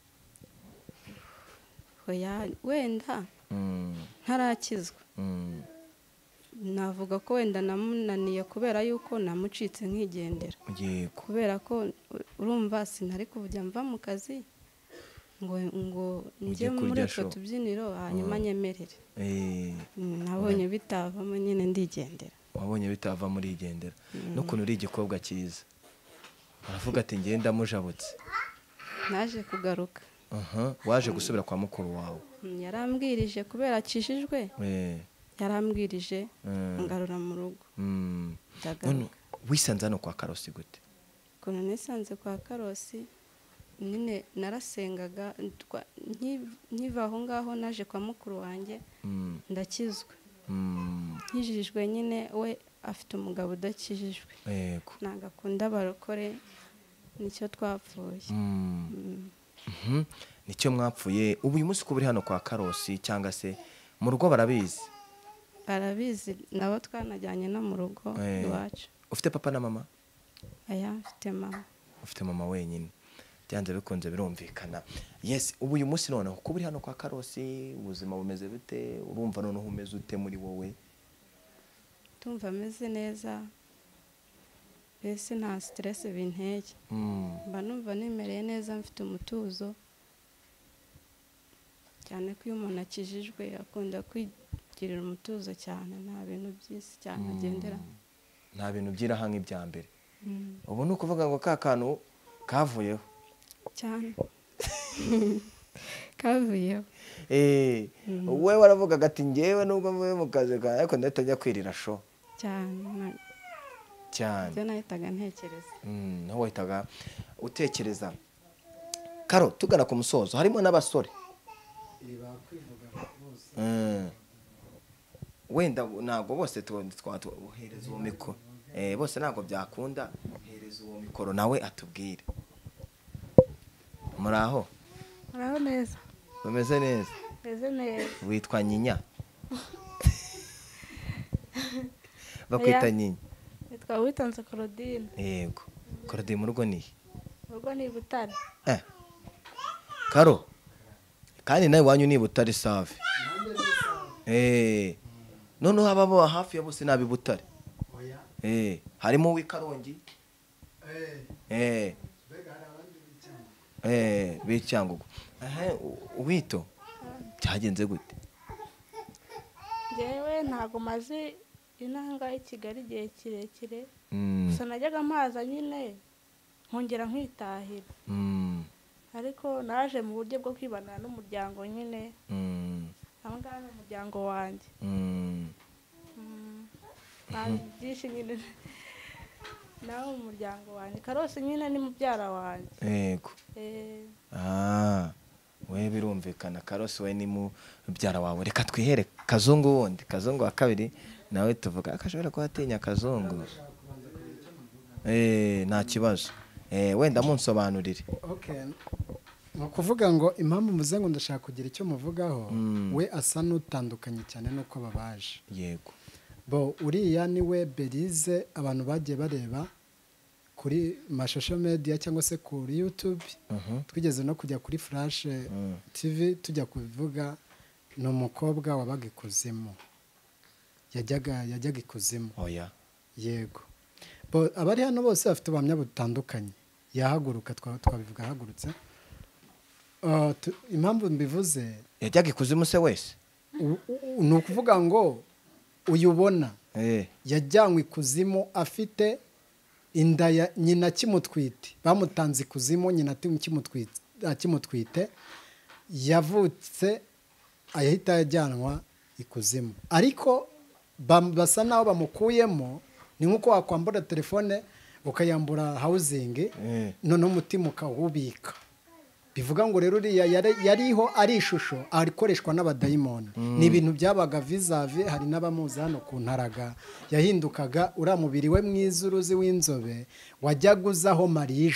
wenda ntarakizwa navuga ko wenda namunaniye kubera yuko namucitse nkigendera kubera ko urumva sinari kujya mva mu kazi ngo njye muri utwo tubyiniro hanyuma nyemerere nabonye bitavamo nyine ndigendera wabonye bitava muri igendera n'ukuntu uri igikobwa cyiza aravuga ati ngenda mujabutse naje kugaruka waje gusubira kwa mukuru wawe yarambwirije kubera akijijwe yarambwirije ngarura mu rugo wisanze hano kwa Karosi gute ukuntu nisanze kwa Karosi nyine narasengaga nkiva aho ngaho naje kwa mukuru wanjye ndakizwa nkijijwe nyine we afite umugabo udakijijwe ntabwo akunda abarokore nicyo twapfuye nicyo mwapfuye ubu uyu munsi kuba uri hano kwa Karosi cyangwa se mu rugo barabizi nabo twanajyanye no mu rugo iwacu ufite papa na mama mfite mama ufite mama wenyine byanze bikunze birumvikana yes ubu uyu munsi noneho kuba uri hano kwa Karosi ubuzima bumeze bute urumva noneho umeze ute muri wowe tumva ameze neza mbese nta stress binteye mba numva nimereye neza mfite umutuzo cyane ko iyo umuntu akijijwe akunda kwigirira umutuzo cyane nta bintu by'isi cyane agendera nta bintu by'iraha nk'ibya mbere ubu ni ukuvuga ngo ka kantu kavuyeho cyane kavuyeho wowe waravugaga ati ngewe nubwo mvuye mu kazi kawe ariko ndahita njya kwirira show cyane ibyo nahitaga ntekereza nawe wahitaga utekereza Karo tugana ku musozo harimo n'abasore wenda ntabwo bose twohereza uwo mikoro bose ntabwo byakunda hereza uwo mikoro nawe atubwire muraho neza bameze neza witwa Nyinya bakwita Nyinya nitwa witonze Claudine yego Claudine mu rugo ni Butare Karo kandi nawe wanyu ni Butare safi noneho ababo hafi ya bose nabi Butare harimo w'Ikarongi bicyangugu wito cyagenze gute njyewe ntago maze inanga i Kigali igihe kirekire gusa najyaga mpaza nyine nkongera nkitahira ariko naje mu buryo bwo kwibanira n'umuryango nyine ahangaha ni umuryango wanjye byinshi nyine nawe umuryango wanjye Karosi nyine ni mubyara wanjye yego we birumvikana Karosi we ni mubyara wawe reka twihere Kazungu wundi Kazungu wa kabiri nawe tuvuga akashobora kuhatinya Kazungu nta kibazo wenda munsobanurire ni ukuvuga ngo impamvu muze ngo ndashaka kugira icyo muvugaho we asa n'utandukanye cyane n'uko babaje yego bo uriya ni we Belize abantu bagiye bareba kuri mashusho media cyangwa se kuri YouTube twigeze no kujya kuri Flash TV tujya kubivuga ni umukobwa wabaga ikuzimu yajyaga ikuzimu yego bo abari hano bose bafite ubuhamya butandukanye yahaguruka twabivuga ahagurutse impamvu mbivuze yajyaga ikuzimu se wese ni ukuvuga ngo uyubona yajyanywe ikuzimu afite inda ya nyina kimutwite, bamutanze ikuzimu nyina kimutwite, yavutse ahita yajyanwa ikuzimu, ariko basa naho bamukuyemo. Ni nk'uko wakwambura telefone ukayambura housing noneho umutima ukawubika. Bivuga ngo rero uriya yariho ari ishusho arikoreshwa n'abadayimoni. Ni ibintu byabaga vizavi. Hari n'abamuzi hano ku Ntaraga yahindukaga uriya mubiri we mwiza uruzi w'inzobe wajyaga uzaho Marie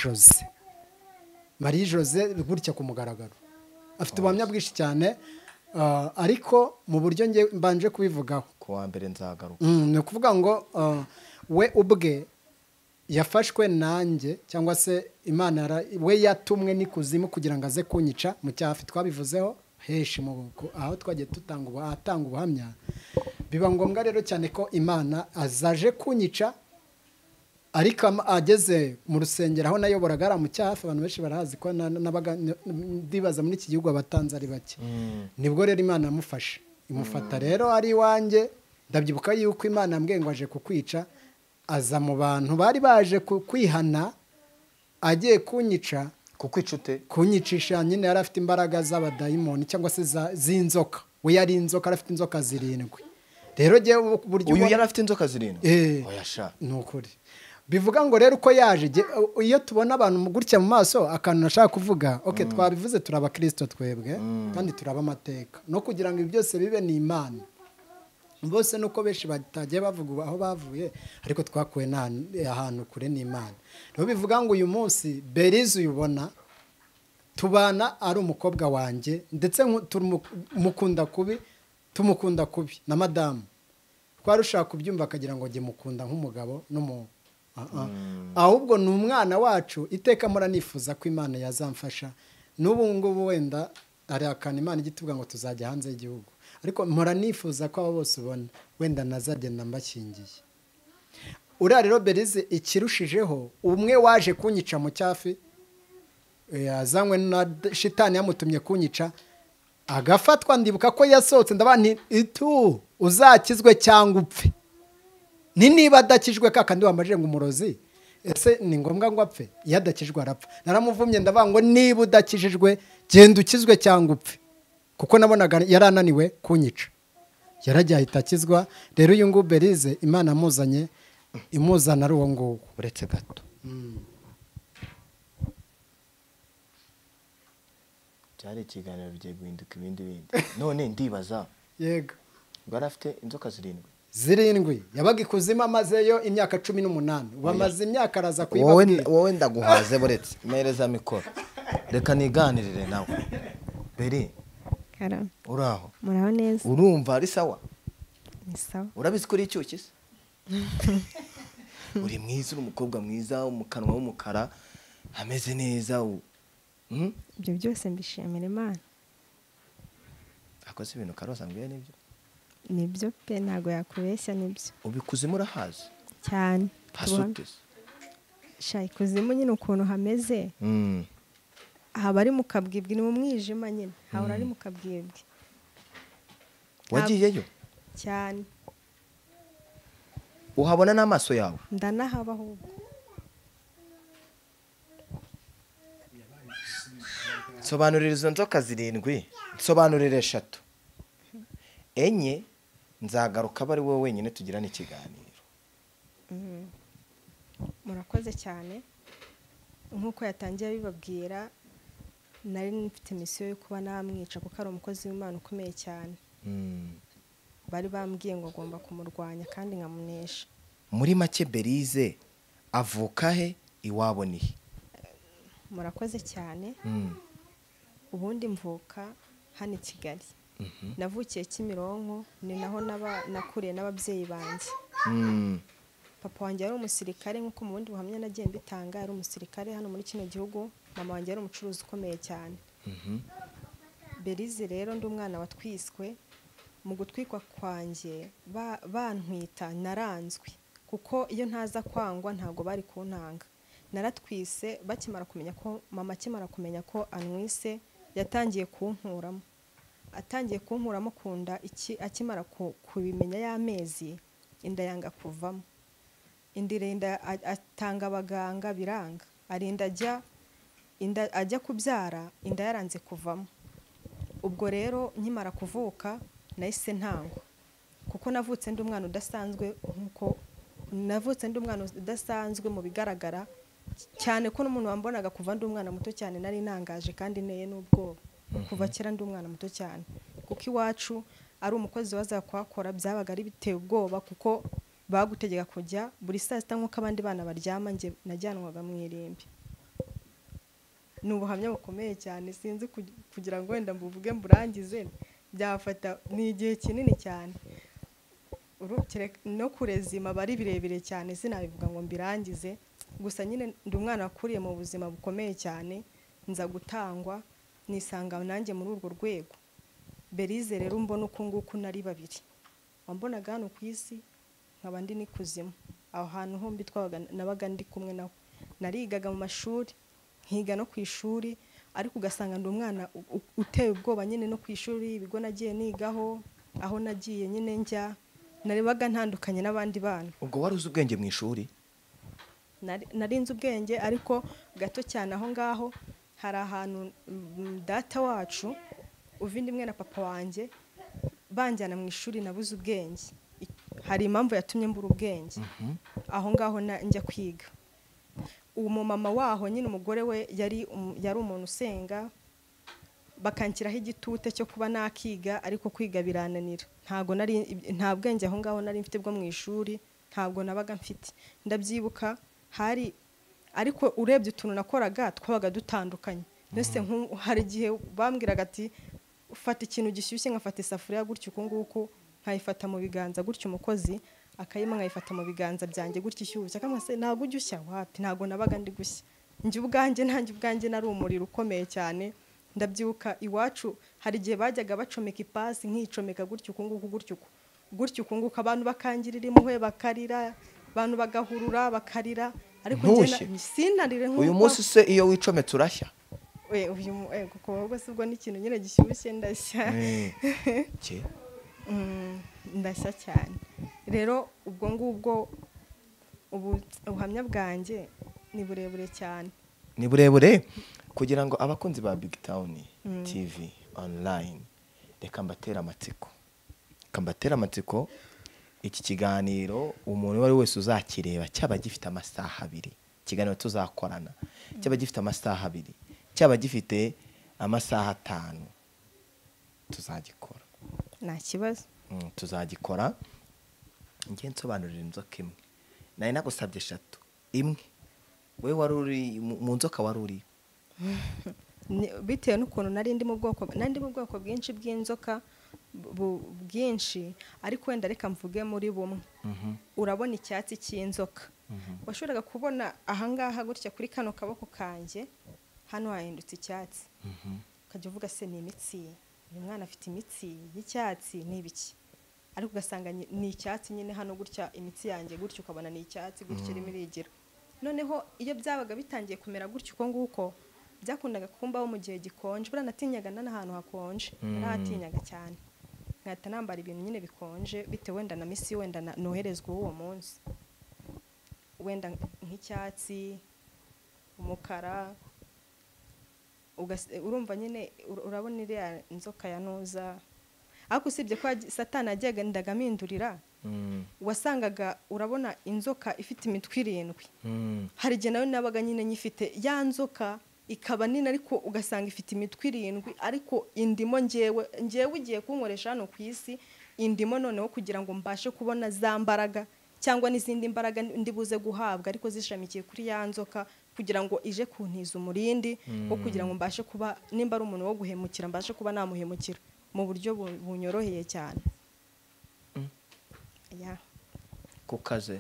Jose gutya ku mugaragaro. Afite ubuhamya bwinshi cyane, ariko mu buryo nge mbanje kubivugaho ku wa mbere nzagaruka. Ni ukuvuga ngo we ubwe yafashwe nanjye, cyangwa se Imana we yatumwe n'ikuzimu kugira ngo aze kunyica mu cyafi. Twabivuzeho heshi aho twagiye atanga ubuhamya. Biba ngombwa rero cyane ko Imana azaje kunyica, ariko ageze mu rusengero aho nayoboraga ari mu cyafi. Abantu benshi barahazi ko ndibaza muri iki gihugu abatanze ari bake. Nibwo rero Imana yamufashe, imufata rero ari iwanjye. Ndabyibuka yuko Imana yambwiye ngo aje kukwica, aza mu bantu bari baje kwihana, agiye kunyica. Kukwica ute? Kunyicisha nyine yari afite imbaraga z'abadayimoni cyangwa se z'inzoka. We yari inzoka, arafite inzoka 7. Rero je buryo uyu yari afite inzoka 7. Oya sha. Ni ukuri. Bivuga ngo rero uko yaje, iyo tubona abantu gutya mu maso, akantu nashaka kuvuga, okay, twabivuze turaba Kristo twebwe, kandi turaba amateka. No kugira ngo ibi byose bibe ni Imana. Bose nuko benshi batagiye bavuga aho bavuye, ariko twakuye ahantu kure n'Imana. Rero bivuga ngo uyu munsi Berize uyubona tubana ari umukobwa wanjye, ndetse tumukunda kubi na madamu. Twarushaka kubyumva akagira ngo nge mukunda nk'umugabo ahubwo ni umwana wacu. Iteka mura nifuza ko Imana yazamfasha. N'ubu ngubu wenda hari akantu Imana igituvuga ngo tuzajya hanze y'igihugu, ariko mpora nifuza ko abo bose ubona wenda nazagenda mbashingiye. Uriya rero Berize ikirushijeho, umwe waje kunyica mu cyafi, yazanywe na shitani yamutumye kunyica, agafatwa. Ndibuka ko yasohotse, ndabana itu uzakizwe cyangwa upfe. Ni niba adakijwe kakandi wambaje ngo umurozi, ese ni ngombwa ngo apfe? Iyo adakijwe arapfa. Naramuvumye ndavuga ngo niba udakijijwe genda ukizwe cyangwa upfe, kuko nabonaga yarananiwe kunyica. Yarajya ahita akizwa. Rero uyu nguyu Berize Imana amuzanye, imuzana ari uwo nguwo. Uretse gato cyari ikiganiro bigiye guhinduka ibindi. None ndibaza, yego, Yarafite inzoka 7 yabaga ikuzimu, amazeyo imyaka 18. Wamaze imyaka araza kwibabwira. Wowe ndaguhaze buretse mereza mikoro, reka niganirire nawe. Beri, uraho? Muraho neza? Urumva ari sawa? Ni sawa. Urabizi ko uri icyuki se? Uri mwiza, uri umukobwa mwiza, umukanwa w'umukara, ameze neza. Ibyo byose mbishimira Imana. Akoze ibintu Karosa mbwiye nibyo? Nibyo pe, ntago yakubeshya nibyo. Ubikuzimu urahazi? Cyane. Hasutse. Sha ikuzimu nyine ukuntu hameze. Aha bari mu kabwibwi, ni mu mwijima nyine. Hahora ari mu kabwibwi. Wagiyeyo? Cyane. Uhabona n'amaso yawe? Ndanahaba ahubwo. Sobanurira izo nzoka 7, sobanurira 3. Enye nzagaruka bari wowe wenyine tugirana ikiganiro. Murakoze cyane. Nkuko yatangiye bibabwira, nari nifite misiyo yo kuba namwica kuko ari umukozi w'Imana ukomeye cyane. Bari bambwiye ngo agomba kumurwanya kandi nkamunesha. Muri make Berize avuka he, iwabo ni he? Murakoze cyane. Ubundi mvuka hano i Kigali. Navukiye Kimironko, ni naho nakuriye n'ababyeyi banjye. Papa wanjye yari umusirikare, nk'uko mu bundi buhamya nagiye mbitanga, yari umusirikare hano muri kino gihugu. Mama wanjye yari umucuruzi ukomeye cyane. Berize rero ndi umwana watwiswe. Mu gutwikwa kwanjye bantwita naranzwe, kuko iyo ntaza kwangwa ntago bari kuntanga. Naratwise bakimara kumenya ko mama akimara kumenya ko anwise, yatangiye kunkuramo. atangiye kunkuramo kunda akimara kubimenya y'amezi inda yanga kuvamo, indi renda atanga abaganga biranga, arinda ajya kubyara inda yaranze kuvamo. Ubwo rero nkimara kuvuka nahise ntangwa kuko navutse ndi umwana udasanzwe, nkuko navutse ndi umwana udasanzwe mu bigaragara cyane ko n'umuntu wambonaga kuva ndi umwana muto cyane nari nangaje kandi neye n'ubwoba. Kuva kera ndi umwana muto cyane kuko iwacu ari umukozi waza kuhakora byabaga ari biteye ubwoba kuko bagutegeka kujya buri saa sita nk'uko abandi bana baryama, njye najyanwaga Mwirimbi. Ni ubuhamya bukomeye cyane, sinzi kugira ngo wenda mbuvuge mburangize byafata ni igihe kinini cyane, no kurezima bari birebire cyane sinabivuga ngo mbirangize. Gusa nyine ndi umwana wakuriye mu buzima bukomeye cyane, nza gutangwa nisanga nanjye muri urwo rwego. Berize rero mbona uko nguko nari babiri, wambonaga hano ku isi nkaba ndi n'ikuzimu. Aho hantu hombi nabaga ndi kumwe nawe, narigaga mu mashuri nkiga no ku ishuri, ariko ugasanga ndi umwana uteye ubwoba nyine no ku ishuri. Ibigo nagiye nigaho, aho nagiye nyine njya narebaga ntandukanye n'abandi bana. Ubwo wari uzi ubwenge mu ishuri? Nari nzi ubwenge ariko gato cyane. Aho ngaho hari ahantu data wacu uva indi mwe na papa wanjye banjyana mu ishuri nabuze ubwenge. Hari impamvu yatumye mbura ubwenge. Aho ngaho njya kwiga. Uwo mama waho nyine umugore we yari umuntu usenga, bakanshyiraho igitute cyo kuba nakiga, ariko kwiga birananira. Nta bwenge aho ngaho nari mfite bwo mu ishuri, ntabwo nabaga mfite. Ndabyibuka hari, ariko urebye utuntu nakoraga twabaga dutandukanye. Mbese hari igihe bambwiraga ati ufata ikintu gishyushye, nkafata isafuriya gutyo uku nguku nkayifata mu biganza gutyo, umukozi akayima nkayifata mu biganza byanjye gutyo ishyushye. Akamase ntabwo ujya ushya? Wapi, ntabwo nabaga ndi gushya. Nanjye ubwanjye nari umuriro ukomeye cyane. Ndabyibuka iwacu hari igihe bajyaga bacomeka ipasi, nkicomeka gutyo uku nguku gutyo uku nguku, abantu bakangirira impuhwe bakarira, abantu bagahurura bakarira, ariko njye sinarire nk'uko. Uyu munsi se iyo wicometse urashya? Kuko ubwo sibwo n'ikintu nyine gishyushye ndashya. Ndashya cyane. Rero ubwo ngubwo ubuhamya bwanjye ni burebure cyane. Ni burebure kugira ngo abakunzi ba BigTown TV online reka mbatera amatsiko. Iki kiganiro umuntu wari wese uzakireba cyaba gifite amasaha 2, ikiganiro tuzakorana cyaba gifite amasaha 2, cyaba gifite amasaha 5, tuzagikora nta kibazo. Tuzagikora. Ngiye nsobanurira inzoka imwe, nari nagusabye 3. Imwe we wari uri mu nzoka, wari uri bitewe n'ukuntu nari ndi mu bwoko bwinshi bw'inzoka bwinshi, ariko wenda reka mvuge muri bumwe. Urabona icyatsi cy'inzoka, washoboraga kubona ahangaha gutya kuri kano kaboko kanjye, hano hahindutse icyatsi. Ukajya uvuga se ni imitsi, uyu mwana afite imitsi y'icyatsi ni ibiki? Ariko ugasanga ni icyatsi nyine hano gutya, imitsi yanjye gutya ukabona ni icyatsi gutya irimo irigira. Noneho iyo byabaga bitangiye kumera gutya uko nguko, byakundaga kumbaho mu gihe gikonje. Buriya natinyaga n'ahantu hakonje, narahatinyaga cyane. Nkahita nambara ibintu nyine bikonje bitewe wenda na misi wenda noherezwa uwo munsi, wenda nk'icyatsi, umukara. Urumva nyine urabona iriya inzoka ya Nuza. Ariko usibye ko Satani yagendaga amindurira, wasangaga urabona inzoka ifite imitwe 7. Hari igihe nawe nabaga nyine nyifite ya nzoka ikaba nini, ariko ugasanga ifite imitwe 7, ariko indimo njyewe ugiye kunkoresha hano ku isi indimo, noneho kugira ngo mbashe kubona za mbaraga cyangwa n'izindi mbaraga ndibuze guhabwa ariko zishamikiye kuri ya nzoka, kugira ngo ije kuntiza umurindi wo kugira ngo mbashe kuba, nimba ari umuntu wo guhemukira mbashe kuba namuhemukira mu buryo bunyoroheye cyane. Kukaze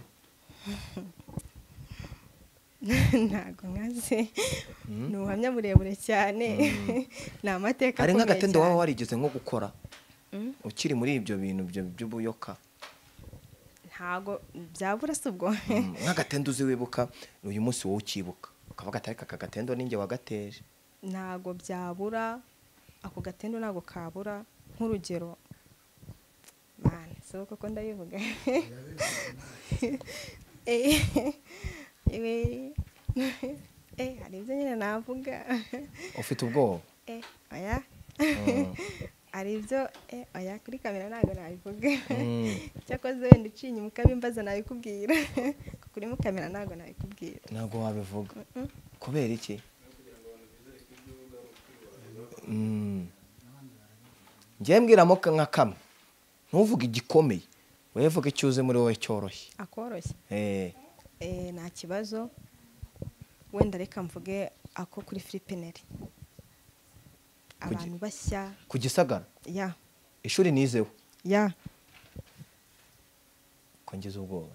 ntago nkaze. Ni ubuhamya burebure cyane. Ni amateka akomeye cyane. Ari nk'agatendo wawe warigeze nko gukora ukiri muri ibyo bintu by'ubuyoka? Ntago byabura se ubwo. Nk'agatendo uzi wibuka uyu munsi wowe ukibuka ukavuga ati aka gatendo ninjye wagateje? Ntago byabura, ako gatendo ntago kabura. nk'urugero mane so koko ndabivuga hari ibyo nyine navuga ufite ubwoba oya hari ibyo oya kuri kamera ntabwo nabivuga cyakoze wenda uciye inyuma ukabimbaza nabikubwira kuri mu kamera ntabwo nabikubwira ntabwo wabivuga kubera iki njye mbwiramo nka kamwe ntuvuge igikomeye wowe vuga icyo uzi muri wowe cyoroshye akoroshye nta kibazo wenda reka mvuge ako kuri Filipineri abantu bashya ku Gisagara ya ishuri nizeho ya ko ngize ubwoba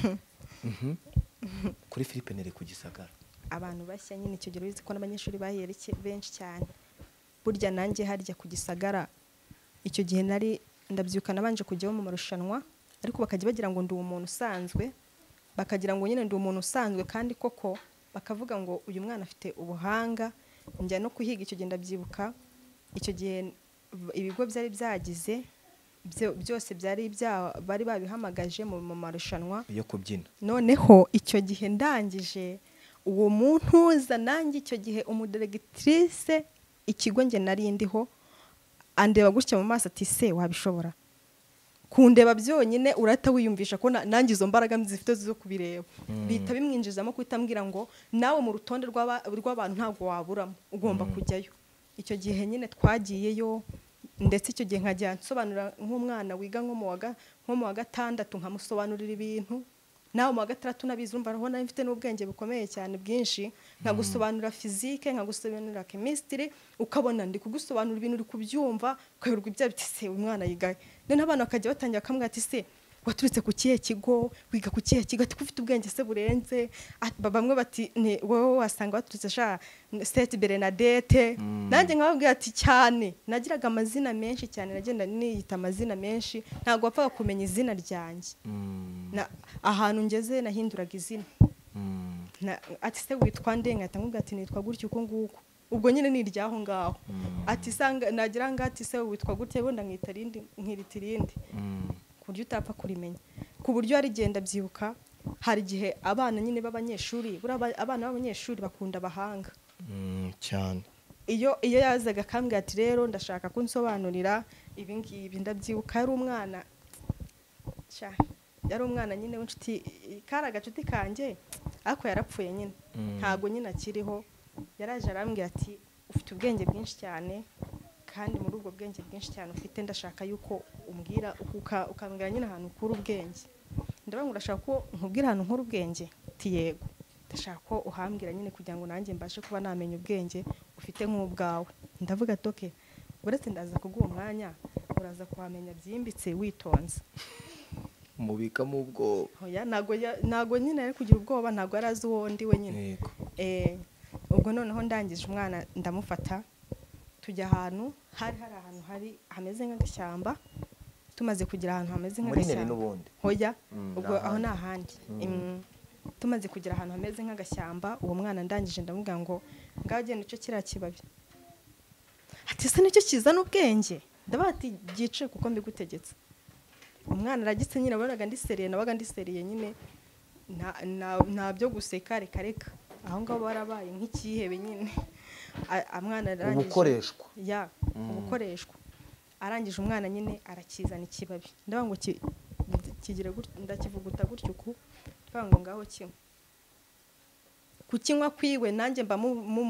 kuri Filipineri ku Gisagara abantu bashya nyine icyo gihe uzi ko n'abanyeshuri bahereke benshi cyane burya nanjye harya ku Gisagara icyo gihe nari ndabyuka nabanje kujyaho mu marushanwa ariko bakajya bagira ngo ndi umuntu usanzwe bakagira ngo nyine ndi umuntu usanzwe kandi koko bakavuga ngo uyu mwana afite ubuhanga njya no kuhiga icyo gihe ndabyibuka icyo gihe ibigo byari byagize byose bari babihamagaje mu marushanwa yo kubyina noneho icyo gihe ndangije uwo muntu uza nanjye icyo gihe umudiregitrise ikigo nge nari ndiho andeba gutya mu maso ati se wabishobora kundeba byonyine urata wiyumvisha ko nanjye izo mbaraga zifite zo kubireba bita bimwinjizamo kuhita ambwira ngo nawe mu rutonde rw'abantu ntabwo waburamo ugomba kujyayo icyo gihe nyine twagiyeyo ndetse icyo gihe nkajya nsobanura nk'umwana wiga nko mu wa gatandatu nkamusobanurira ibintu nawe mu wa gatandatu nabizi urumva urabona mfite n'ubwenge bukomeye cyane bwinshi nkagusobanurira fizike nkagusobanurira chemistry ukabona ndi kugusobanura ibintu uri kubyumva ukayoberwa ibyo biti se umwana yigaye none abantu bakajya batangira akamwe ati se waturutse ku kihe kigo wiga ku kihe kigo ati ufite ubwenge se burenze bamwe bati wowe wasanga waturutse sha State Bernadette nanjye nkababwira ati cyane nagiraga amazina menshi cyane nagenda niyita amazina menshi ntabwo wapfaga kumenya izina ryanjye ahantu ngeze nahinduraga izina ati se witwa nde nkahita nkubwira ati nitwa gutyo uko nguko ubwo nyine ni iryaho ngaho ati sanga nagira ngo ati se witwa gutya wenda nkita irindi ku buryo utapfa kurimenya ku buryo harigenda byibuka hari igihe abana nyine b'abanyeshuri abana b'abanyeshuri bakunda abahanga cyane iyo yazaga akambwira ati rero ndashaka ko nsobanurira ibi ngibi ndabyibuka yari umwana nyine w'inshuti kari agacuti kanjye ariko yarapfuye nyine ntabwo nyine akiriho yaraje arambwira ati ufite ubwenge bwinshi cyane kandi muri ubwo bwenge bwinshi cyane ufite ndashaka yuko umbwira ukambwira nyine ahantu ukura ubwenge ndavuga ngo urashaka ko nkubwira ahantu nkura ubwenge ati yego ndashaka ko uhambwira nyine kugira ngo nanjye mbashe kuba namenya ubwenge ufite nk'ubwawe ndavuga toke uretse ndaza kuguha umwanya uraza kuhamenya byimbitse witonze mubikamo ubwoba oya ntago nyine ari kugira ubwoba ntago yari azi uwo ndi we nyine ubwo noneho ndangije umwana ndamufata tujya ahantu hari ahantu hameze nk'agashyamba tumaze kugira ahantu hameze nk'agashyamba hoya ubwo aho ni ahandi tumaze kugira ahantu hameze nk'agashyamba uwo mwana ndangije ndamubwira ngo ngaho genda icyo kiriya kibabi ati se nicyo kizana ubwenge ndabaha ati byice kuko mbigutegetse umwana aragitse nyine wabonaga ndiseriye nyine nta byo guseka reka aho ngaho barabaye nk'ikihebe nyine umwana arangije ubukoreshwa ubukoreshwa arangije umwana nyine arakizana ikibabi ndavuga ngo kigire ndakivuguta gutyo ndavuga ngo ngaho kimwe kukinywa kwiwe nanjye mba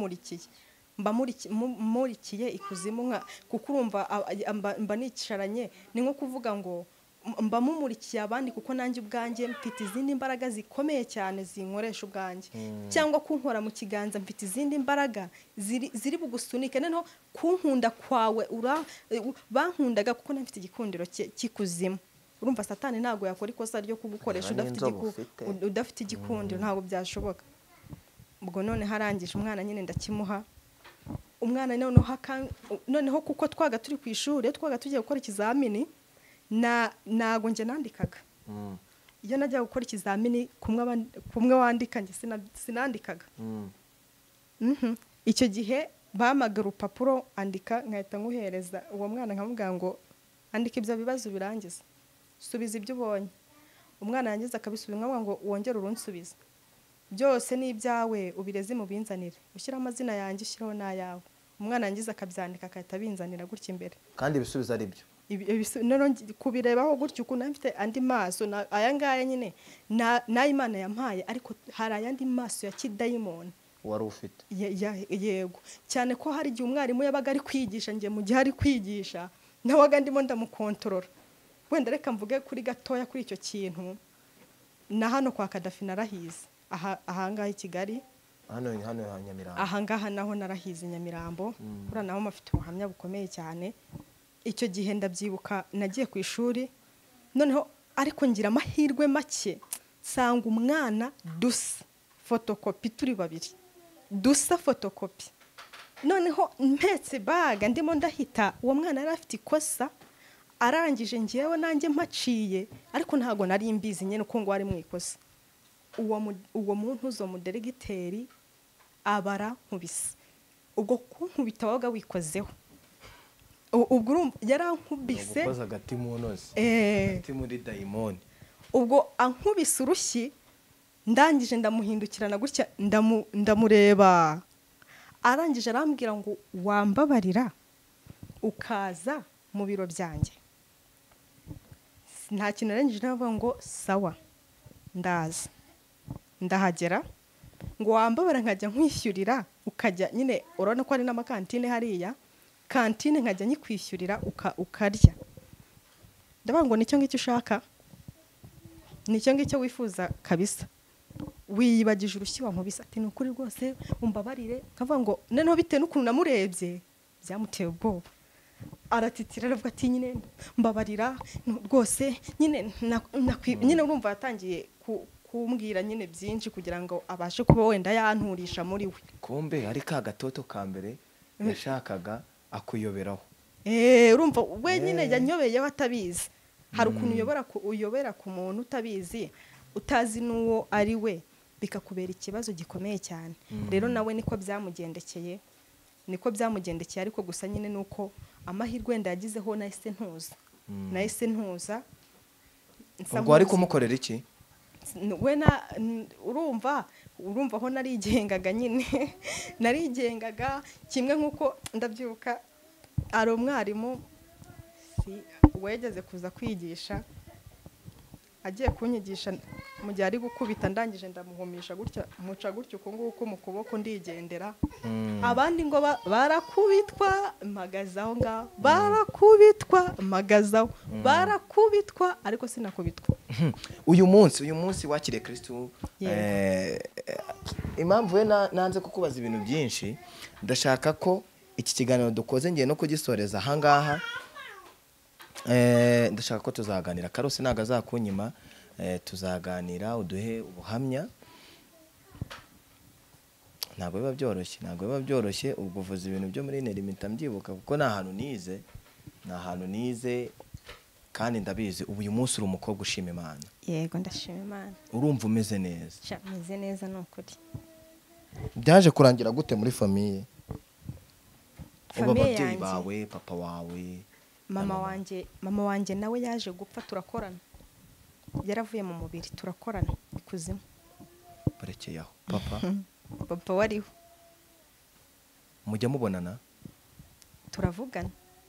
murikiye ikuzimu kuko urumva mba nicaranye ni nko kuvuga ngo mba mumurikiye abandi kuko nanjye ubwanjye mfite izindi mbaraga zikomeye cyane zinkoresha ubwanjye cyangwa kunkora mu kiganza mfite izindi mbaraga ziri bugusunike noneho kunkunda kwawe bankundaga kuko nafite igikundiro cy'ikuzimu urumva satani ntabwo yakora ikosa ryo kugukoresha udafite igikundiro ntabwo byashoboka ubwo none harangije umwana nyine ndakimuha umwana noneho kuko twaga turi ku ishuri twaga tugiye gukora ikizamini ntago njye nandikaga iyo najya gukora ikizamini kumwe wandika njye sinandikaga icyo gihe bamaga urupapuro andika nkahita nguhereza uwo mwana nkamubwira ngo andika ibyo bibazo birangiza subiza ibyo ubonye umwana yangiza akabisubira ngo wongere urunsubize byose ni ibyawe ubireze mu binzanire ushyira amazina yanjye ushyiraho n'ayawe umwana yangiza akabyandika akahita binzanira gutya imbere kandi ibisubizo ari byo kubirebaho gutyo ukuntu mfite andi maso aya ngaya nyine n'Imana yampaye ariko hari ayandi maso ya kidayimoni wari ufite yego cyane ko hari igihe umwarimu yabaga ari kwigisha njye mu gihe ari kwigisha nawaga ndimo ndamukontorora wenda reka mvuge kuri gatoya kuri icyo kintu na hano kwa Kadafi narahize ahangaha i Kigali hano Nyamirambo ahangaha naho narahize Nyamirambo kuri naho mafite ubuhamya bukomeye cyane icyo gihe ndabyibuka nagiye ku ishuri noneho ariko ngira amahirwe make nsanga umwana dusa fotokopi turi babiri dusa fotokopi noneho mpetse baga ndimo ndahita uwo mwana yari afite ikosa arangije ngewe nanjye mpaciye ariko ntago nari mbizi nyene uko ngo ari mu ikosa uwo muntu zo mudelegiteri abara nkubise ubwo kunkubita waga wikozeho ubwo yarankubise ukoza gati mu nose gati muri daimoni ubwo ankubise urushyi ndangije ndamuhindukirana gutya ndamureba arangije arambwira ngo wambabarira ukaza mu biro byanjye nta kintu arangije navuga ngo sawa ndaza ndahagera ngo wambabara nkajya nkwishyurira ukajya nyine urabona ko ari n'amakantine hariya kantine nkajya nyikwishyurira ukarya ndavuga ngo nicyo ngicyo ushaka nicyo ngicyo wifuza kabisa wiyibagije urushyi wankubise ati nukuri rwose umbabarire kavuga ngo noneho bitewe n'ukuntu namurebye byamuteye ubwoba aratitira aravuga ati nyine mbabarira rwose nyine nyine urumva yatangiye kumbwira nyine byinshi kugira ngo abashe kuba wenda yanturisha muri we kumbe ari ka gatoto ka mbere yashakaga akuyoberaho urumva we nyine yanyobeye batabizi hari ukuntu uyobera ku muntu utabizi utazi n'uwo ari we bikakubera ikibazo gikomeye cyane rero nawe niko byamugendekeye ariko gusa nyine nuko amahirwe wenda yagizeho nahise ntuza ubwo ari kumukorera iki we urumva aho narigengaga nyine narigengaga kimwe nk'uko ndabyibuka ari umwarimu wegeze kuza kwigisha agiye kunyigisha mu gihe ari gukubita ndangije ndamuhumisha gutya muca gutya uko nguko mu kuboko ndigendera abandi ngo barakubitwa magazaho ngaho barakubitwa magazaho barakubitwa ariko sinakubitwa uyu munsi wakiriye Kristo impamvu we nanze kukubaza ibintu byinshi ndashaka ko iki kiganiro dukoze ngiye no kugisoreza ahangaha ndashaka ko tuzaganira Karose ntago azakunyima tuzaganira uduhe ubuhamya ntabwo biba byoroshye ubwo uvuze ibintu byo muri Nerimita mbyibuka kuko ni ahantu nize kandi ndabizi ubu uyu munsi uri umukobwa ushima Imana yego ndashima Imana urumva umeze neza meze neza n'ukuri byaje kurangira gute muri famiye ababyeyi bawe papa wawe mama wanjye nawe yaje gupfa turakorana yaravuye mu mubiri turakorana ikuzimu barekeye aho papa wariho mujya mubonana turavugana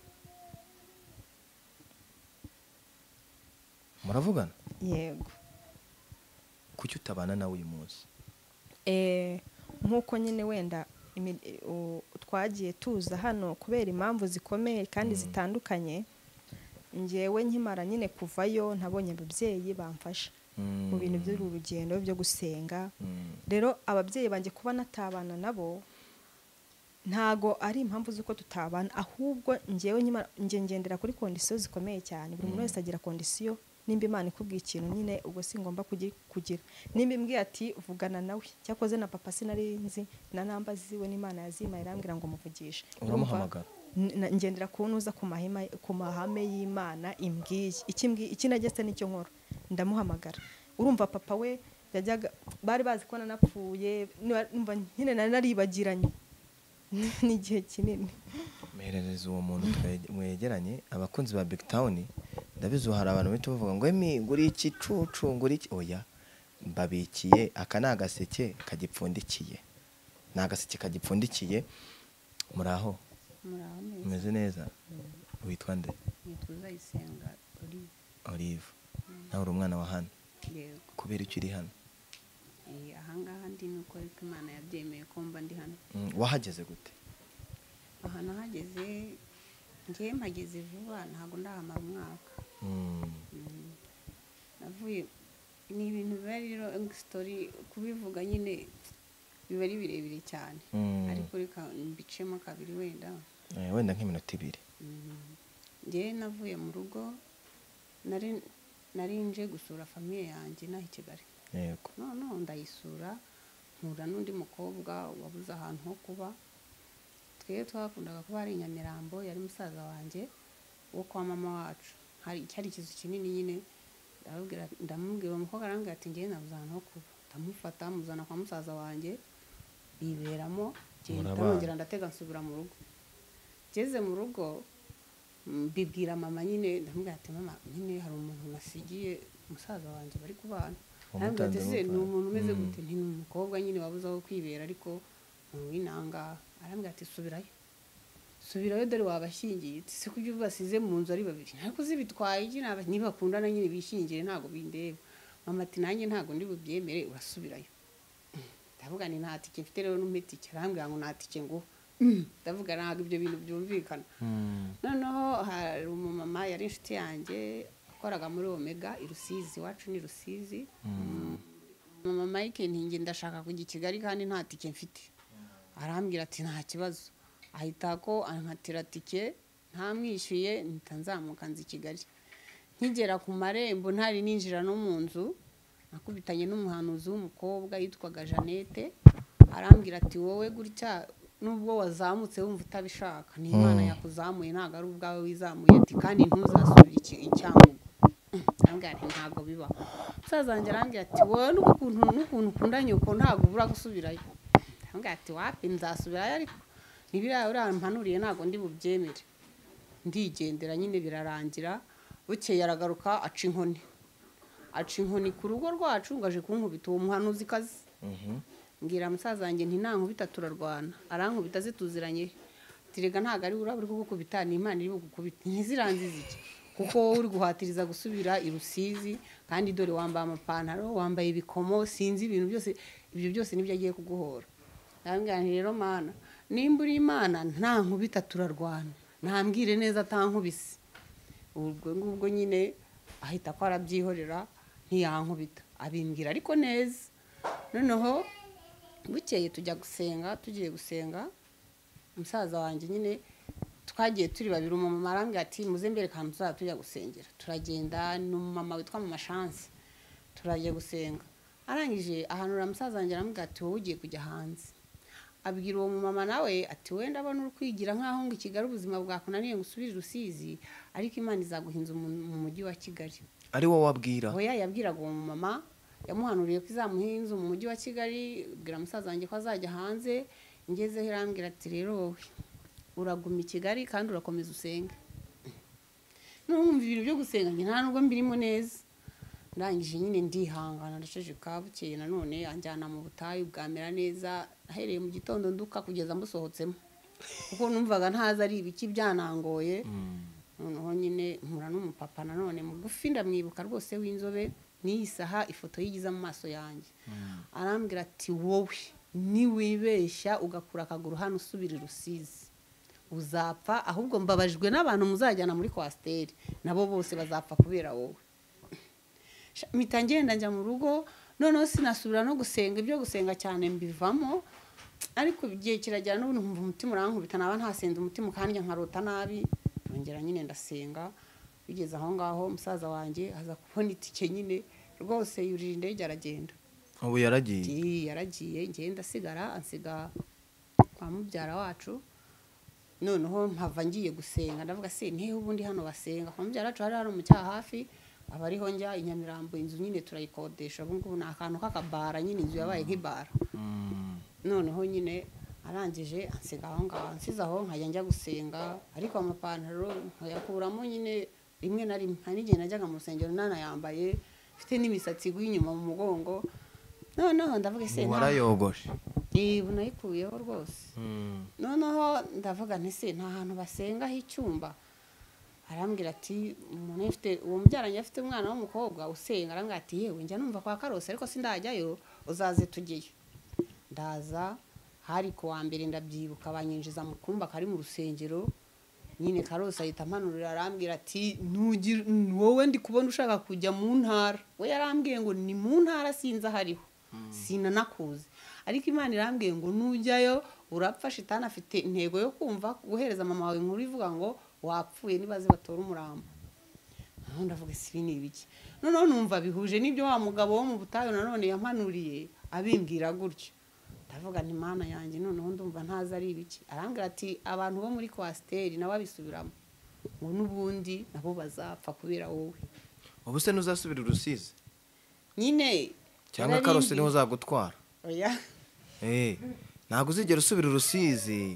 muravugana yego kuki utabana nawe uyu munsi nk'uko nyine wenda twagiye tuza hano kubera impamvu zikomeye kandi zitandukanye ngewe nkimara nyine kuvayo ntabonye ababyeyi bamfasha mu bintu by'urugendo byo gusenga rero ababyeyi banjye kuba natabana nabo ntago ari impamvu z'uko tutabana ahubwo ngewe ngendera kuri kondisiyo zikomeye cyane buri muntu wese agira kondisiyo nimba Imana ikubwiye ikintu nyine ubwo singomba kugira nimba imbwiye ati vugana nawe cyakoze na papa sinari nzi na namba ziwe n'Imana yazimaye irambwira ngo muvugishe uramuhamagara ngendera kunuza ku mahame y'Imana imbwiye iki nagetse nicyo nkora ndamuhamagara urumva papa we yajyaga bari bazi ko nanapfuye numva nyine naribagiranye ni igihe kinini. Merereza uwo muntu mwegeranye abakunzi ba BigTown ndabizi hari abantu bito bavuga ngo emi nguri iki cucu nguri iki oya mbabikiye aka nagaseke kagipfundikiye nagaseke kagipfundikiye muraho neza umeze neza witwa nde nitwa Isenga Olive nawe uri umwana wa hano yego kubera icyo uri hano ahangaha ndi nuko ariko Imana yabyemeye ko mba ndi hano wahageze gute aha nahageze ngiye mpageze vuba ntabwo ndahamara umwaka navuye ni ibintu biba rero story kubivuga nyine biba ari birebire cyane ariko reka mbicemo kabiri wenda nk'iminota 2 ngiye navuye mu rugo nari nje gusura famiye yanjye naho i Kigali yego no ndayisura mpura n'undi mukobwa wabuze ahantu ho kuba twe twakundaga kuba ari Nyamirambo yari musaza wanjye wo kwa mama wacu hari ikizu kinini nyine ndamubwira umukobwa arambwira ati ngiye nabuze ahantu ho kuba ndamufata muzana kwa musaza wanjye biberamo ndongera ndatega nsubira mu rugo ngeze mu rugo mbibwira mama nyine ndamubwira ati mama nyine hari umuntu nasigiye musaza wanjye bari kubana arambwira ati se ni umuntu umeze gute nti ni umukobwa nyine wabuze aho kwibera ariko winanga arambwira ati subirayo dore wabashyingiye se kujya ubasize mu nzu ari babiri ariko zibitwaye iki nibakundana nyine bishingire ntago bindeba mama ati nanjye ntago ndi bubyemere urasubirayo ndavuga ni nta tike mfite rero n'umetike arambwira ngo nta tike ngo ndavuga ntago ibyo bintu byumvikana noneho hari umumama yari inshuti yanjye akoraga muri Omega i Rusizi wacu ni Rusizi mama Mike ntinge ndashaka kujya i Kigali kandi nta tike mfite arambwira ati nta kibazo ahita ko ankatira tike ntamwishyuye ntanzamuka nzi Kigali nkigera ku marembo ntari ninjira no mu nzu nakubitanye n'umuhanuzi w'umukobwa yitwaga Jeannette arambwira ati wowe gutya nubwo wazamutse wumva utabishaka ni Imana yakuzamuye ntago ari ubwawe wizamuye ati kandi ntuzasubira icyamugo arambwira ati ntago biba sazanjye arambwira ati wowe n'ukuntu ukundanye uko ntago ubura gusubirayo arambwira ati wapi nzasubirayo ariko nibira urampanuriye ntago ndi bubyemere ndigendera nyine birarangira bukeye yaragaruka aca inkoni ku rugo rwacu ngaje kunkubita uwo muhanuzi kazi mbwira musaza wanjye nti nankubita turarwana arankubita zituziranye tirega ntago ari uraburi kugukubita ni Imana iri bugukubita ntizirangiza iki kuko wowe uri guhatiriza gusubira i Rusizi kandi dore wambaye amapantaro wambaye ibikomo sinzi ibintu byose ibyo byose nibyo agiye kuguhora ndambwira nti rero mana nimba uri Imana nta nkubita turarwana ntambwire neza atankubise ubwo nyine ahita ko arabyihorera ntiyankubita abimbwira ariko neza noneho bukeye tugiye gusenga umusaza wanjye nyine twagiye turi babiri umumama arambwira ati muze mbere kandi tuzaba tujya gusengera turagenda n'umumama witwa Mama Chance turagiye gusenga arangije ahanura musaza wanjye arambwira ati wowe ugiye kujya hanze abwira uwo mumama nawe ati wenda abona uri kwigira nkaho ngo Kigali ubuzima bwakunaniye gusubira Rusizi ariko Imana izaguhinza mu mujyi wa Kigali ari wowe wabwira oya yabwiraga uwo mumama yamuhanuriye ko izamuhinza mu mujyi wa Kigali bwira musaza wanjye ko azajya hanze ngezeho irambwira ati rero wowe uraguma i Kigali kandi urakomeza usenge numva ibintu byo gusenga nta nubwo mbirimo neza ndangije nyine ndihangana ndasheje kabukeye nanone anjyana mu butayu bwamera neza ahereye mu gitondo nduka kugeza musohotsemo kuko numvaga ntaza ari ibiki byanangoye noneho nyine mpura n'umupapa nanone mugufi ndamwibuka rwose w'inzobe n'iyi saha ifoto yigiza mu maso yanjye arambwira ati wowe niwibeshya ugakura akaguru hano usubira i Rusizi uzapfa ahubwo mbabajwe n'abantu muzajyana muri kwasiteri nabo bose bazapfa kubera wowe mpita ngenda njya mu rugo noneho sinasubira no gusenga ibyo gusenga cyane mbivamo ariko igihe kiragera n'ubu nkumva umutima urankubita naba ntasenze umutima ukandya nkarota nabi nongera nyine ndasenga bigeze aho ngaho musaza wanjye aza kubona itike nyine rwose yurira indege aragenda ubu yaragiye yaragiye ngenda asigara ansiga kwa mubyara wacu noneho mpava ngiye gusenga ndavuga se ntewe ubundi hano basenga kwa mubyara wacu hari mu cyaha hafi abariho njya i Nyamirambo inzu nyine turayikodesha ubu ngubu ni akantu k'akabara nyine inzu yabaye nk'ibara noneho nyine arangije ansiga aho ngaho ansize aho nkajya njya gusenga ariko amapantaro nkayakuramo nyine rimwe na rimwe hari n'igihe najyaga mu rusengero nanayambaye mfite n'imisatsi igwa inyuma mu mugongo noneho ndavuga ese warayogoshe ubu nayikuyeho rwose noneho ndavuga nti se nta hantu basengaho icyumba arambwira ati umuntu ufite uwo mubyaranye afite umwana w'umukobwa usenga arambwira ati yewe njya numva kwa Karose ariko sindajyayo uzaze tugiye ndaza hari ku wa mbere ndabyibuka banyinjiza mu kumba kari mu rusengero nyine Karose ahita ampanurira arambwira ati wowe ndi kubona ushaka kujya mu ntara we yarambwiye ngo ni mu ntara sinza hariho sinanakuze ariko Imana irambwiye ngo nujyayo urapfa shitani afite intego yo kumva guhereza mama wawe inkuru ivuga ngo wapfuye nibaze batora umurambo naho ndavuga isi ni ibiki noneho numva bihuje n'ibyo wa mugabo wo mu butayu nanone yampanuriye abimbwira gutyo ndavuga nti Mana yanjye noneho ndumva ntaza ari ibiki arambwira ati abantu bo muri kwasiteri nabo abisubiramo ngo n'ubundi nabo bazapfa kubera wowe ubu se ntuzasubira urusizi nyine cyangwa Karose niho uzagutwara oya ntabwo uzigera usubira urusizi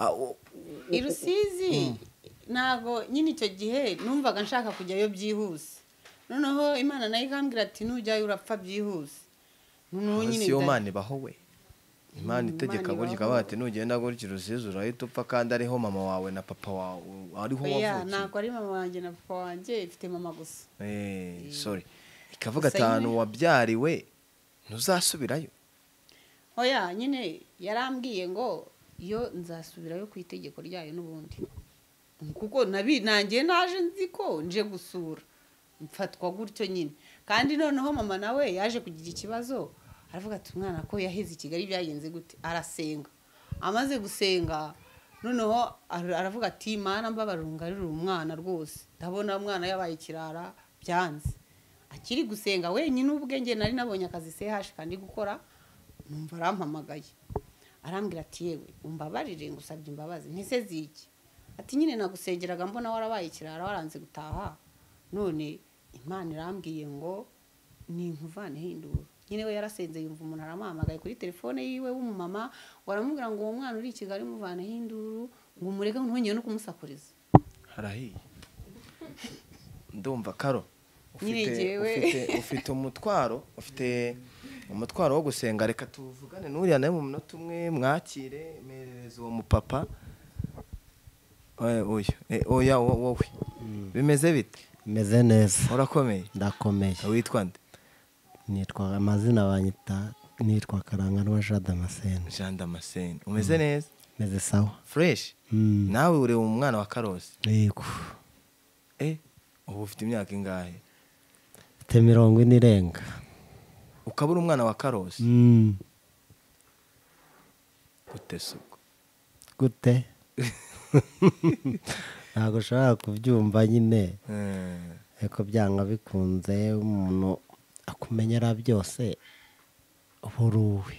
irusizi ntabwo nyine icyo gihe numvaga nshaka kujyayo byihuse noneho Imana nayo ikambwira ati nujyayo urapfa byihuse noneho nyine iyo Mana ibaho we Imana itegeka gutya ikaba ati nugenda gutya urusizi urahita upfa kandi ariho mama wawe na papa wawe ariho wavukiye ntabwo ari mama wanjye na papa wanjye ifite mama gusa sorry ikavuga atanu wabyariwe ntuzasubirayo oya nyine yarambwiye ngo iyo nzasubirayo ku itegeko ryayo n'ubundi kuko nanjye naje nzi ko nje gusura mfatwa gutyo nyine kandi noneho mama nawe yaje kugira ikibazo aravuga ati umwana ko yaheze i Kigali byagenze gute arasenga amaze gusenga noneho aravuga ati Mana mbabarungarira umwana rwose ndabona umwana yabaye ikirara byanze akiri gusenga wenyine ubwenge nari nabonye akazi CH kandi gukora numva arampamagaye arambwira ati yewe umbabarire ngusabye imbabazi ntese ziki ati nyine nagusengeraga mbona warabaye ikirara waranze gutaha none Imana irambwiye ngo ni nkuvane hindura nyine we yarasenze yumva umuntu arampamagaye kuri telefone yiwe w'umumama waramubwira ngo uwo mwana uri i Kigali muvane hinduru ngo umureke ntongeye no kumusakuriza harahiye ndumva Karo ufite umutwaro wo gusenga reka tuvugane n'uriya nawe mu minota umwe mwakire merereza uwo mupapa oya wowe bimeze bite meze neza urakomeye ndakomeye witwa nde nitwa amazina banyita nitwa Karanganwa Jean Damascene umeze neza meze sawa fresh nawe uri umwana wa Karose yego ubu ufite imyaka ingahe mfite 40 irenga ukaba uri umwana wa Karose gute suko gute ntabwo ushobora kubyumva nyine ariko byanga bikunze umuntu akumenyera byose uburuwe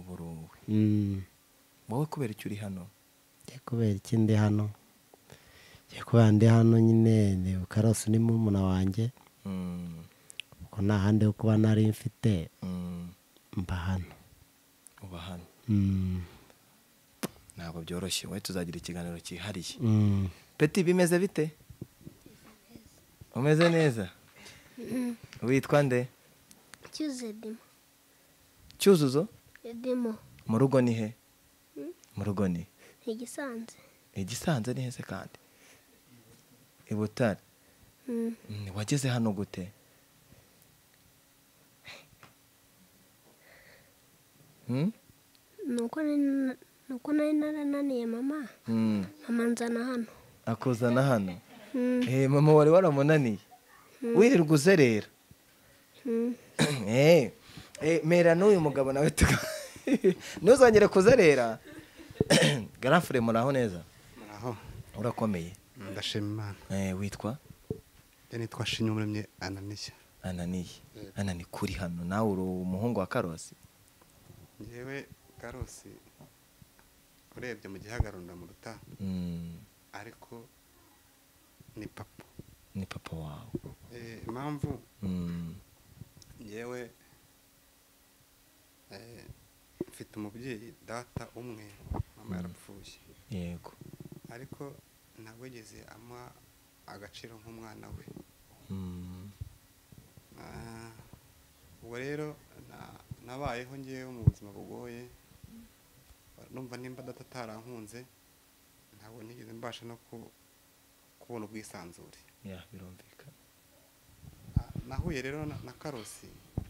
wowe kubera icyo uri hano kubera ikindi hano kubera ndi hano nyine ni Karose ni murumuna wanjye ko nta handi ho kuba nari mfite mba hano uba hano ntabwo byoroshye we tuzagira ikiganiro cyihariye Peti bimeze bite umeze neza witwa nde Cyuzuzo mu rugo ni he mu rugo ni Igisanze ni hese kandi i Butare wageze hano gute nuko nari narananiye mama nzana hano akuzana hano mama wari waramunaniye wirirwa uzerera mera n'uyu mugabo nawe ntuzongere kuzerera garafure muraho neza muraho urakomeye ndashima Imana witwa nitwa Shinyumuremye Ananiye kuri hano nawe uri umuhungu wa Karose njyewe Karose urebye mu gihagararo ndamuruta ariko ni papa wawe impamvu njyewe mfite umubyeyi data umwe mama yarapfuye yego ariko ntabwo yigeze amuha agaciro nk'umwana we. Ubwo rero nabayeho ngewe mu buzima bugoye, numva nimba data atarankunze ntabwo nigeze mbasha no kubona ubwisanzure. birumvikana. Nahuye rero na Karosi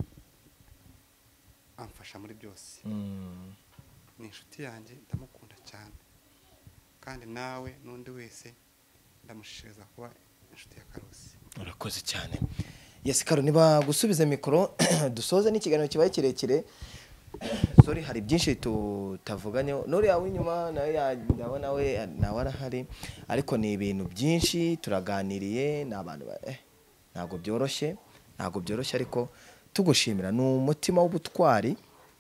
amfasha muri byose. Ni inshuti yanjye, ndamukunda cyane, kandi nawe n'undi wese ndamushishikariza kuba inshuti ya Karosi. Urakoze cyane. Yes Karo, niba gusubiza mikoro dusoze n'ikiganiro kibaye kirekire. Sorry, hari byinshi tutavuganye. Nuri yawe inyuma nawe ndabona we nawe arahari, ariko ni ibintu byinshi turaganiriye n'abantu ntago byoroshye ariko tugushimira. Ni umutima w'ubutwari,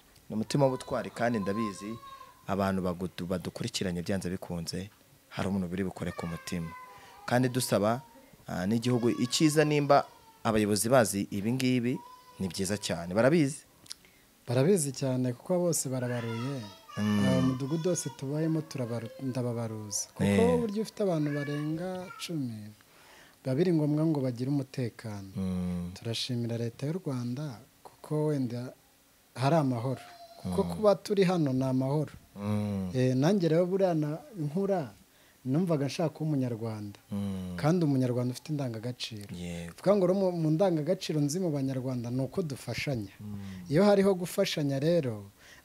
kandi ndabizi abantu badukurikiranye byanze bikunze hari umuntu biri bukore ku mutima, kandi dusaba n'igihugu icyiza nimba abayobozi bazi ibi ngibi ni byiza cyane. barabizi cyane kuko bose barabaruye. Umudugudu wose tubayemo ndababaruza kuko buryo ufite abantu barenga 10 biba biri ngombwa ngo bagire umutekano. Turashimira leta y'u Rwanda kuko wenda hari amahoro, kuko kuba turi hano ni amahoro. Nanjye rero buriya nkura numvaga nshaka kuba umunyarwanda, kandi umunyarwanda ufite indangagaciro. Tuvuga ngo mu ndangagaciro nzi mu banyarwanda ni uko dufashanya. Iyo hariho gufashanya rero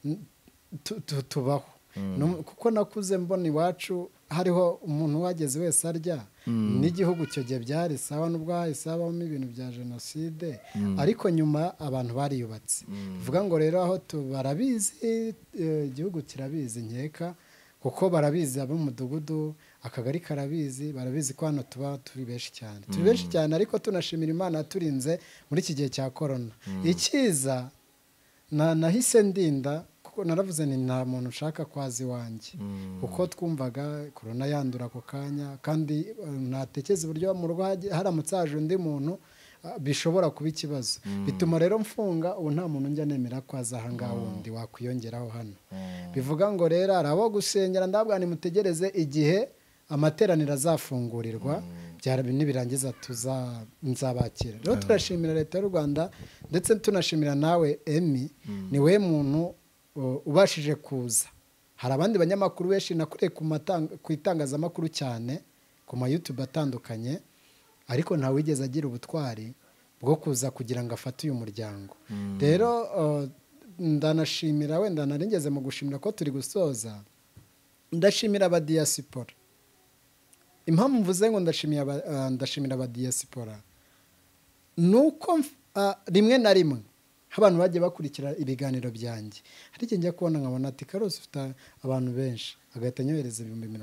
tubaho, kuko nakuze mbona iwacu hariho umuntu wageze wese arya. N'igihugu cyo gihe byari sawa, nubwo hahise habamo ibintu bya jenoside, ariko nyuma abantu bariyubatse. Tuvuga ngo rero aho barabizi, igihugu kirabizi nkeka, kuko barabizi ab'umudugudu, akagari karabizi, barabizi ko hano tuba turi benshi cyane. Ariko tunashimira Imana yaturinze muri iki gihe cya corona. Icyiza nahise ndinda, kuko naravuze ni nta muntu ushaka kwazi wanjye, kuko twumvaga corona yandura ako kanya, kandi natekereza uburyo mu rugo haramutse haje undi muntu bishobora kuba ikibazo. Bituma rero mfunga, ubu nta muntu njya nemera ko aza aha ngaha wundi wakwiyongeraho hano. Bivuga ngo rero hari abo gusengera, ndabwa nimutegereze igihe amateraniro azafungurirwa, nibirangiza nzabakira. Rero turashimira leta y'u Rwanda, ndetse tunashimira nawe Emi, ni we muntu ubashije kuza. Hari abandi banyamakuru benshi nakoreye ku itangazamakuru cyane, ku ma YouTube atandukanye, ariko nta wigeze agira ubutwari bwo kuza kugira ngo afate uyu muryango. Rero ndanashimira, wenda naringeze mu gushimira ko turi gusoza, ndashimira abadiyasipora. Impamvu mvuze ngo ndashimira abadiyasipora nuko rimwe na rimwe abantu bagiye bakurikira ibiganiro byanjye, hari igihe njya kubona nkabona ati Karosi ufite abantu benshi, agahita anyohereza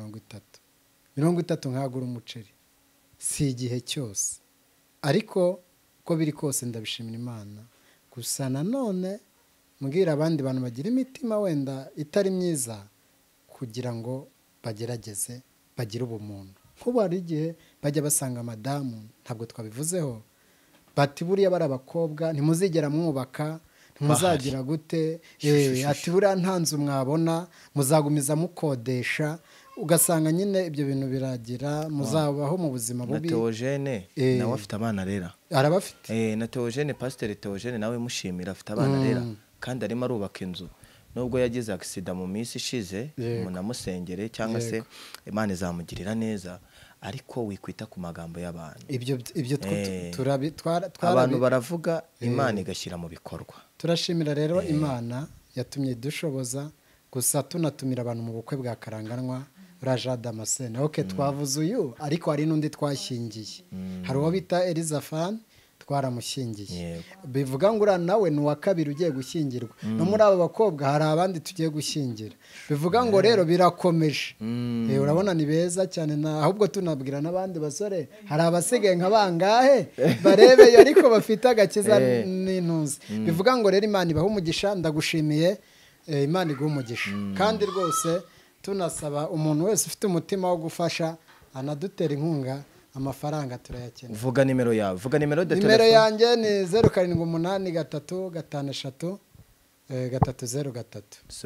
30 nkagura umuceri. Si igihe cyose, ariko uko biri kose ndabishimira Imana. Gusa nanone mbwira abandi bantu bagira imitima wenda itari myiza, kugira ngo bagerageze bagire ubumuntu. Kuko hari igihe bajya basanga madamu, ntabwo twabivuzeho, bati buriya bari abakobwa ntimuzigera mwubaka, ntimuzagira gute, ati buriya nta nzu mwabona, muzagumiza mukodesha. Ugasanga nyine ibyo bintu biragira, muzabaho mu buzima bubi. Na Theogene nawe afite abana rera, arabafite. Na Theogene, Pasteur Theogene nawe mushimira, afite abana rera, kandi arimo arubaka inzu. Nubwo yagize accident mu minsi ishize, munamusengere, cyangwa se Imana izamugirira neza, ariko wikwita ku magambo y'abantu. Ibyo abantu baravuga, Imana igashyira mu bikorwa. Turashimira rero Imana yatumye dushoboza. Gusa tunatumira abantu mu bukwe bwa Karanganwa Raja Damascene. Twavuze uyu, ariko hari n'undi twashingiye. Hari uwo bita Elizafan, twaramushingiye. Bivuga ngo ura nawe ni uwa kabiri ugiye gushyingirwa. No muri abo bakobwa hari abandi tugiye gushyingira. Bivuga ngo rero birakomeje. Urabona ni beza cyane, ahubwo tunabwira n'abandi basore, hari abasigaye nka bangahe barebe, ariko bafite agakiza n'intuzi. Bivuga ngo rero Imana ibahe umugisha. Ndagushimiye, Imana iguhe umugisha. Kandi rwose tunasaba umuntu wese ufite umutima wo gufasha anadutera inkunga, amafaranga turayakeneye. Vuga nimero yawe, vuga nimero de telefone. Nimero yanjye ni 078353 303. Subiramo.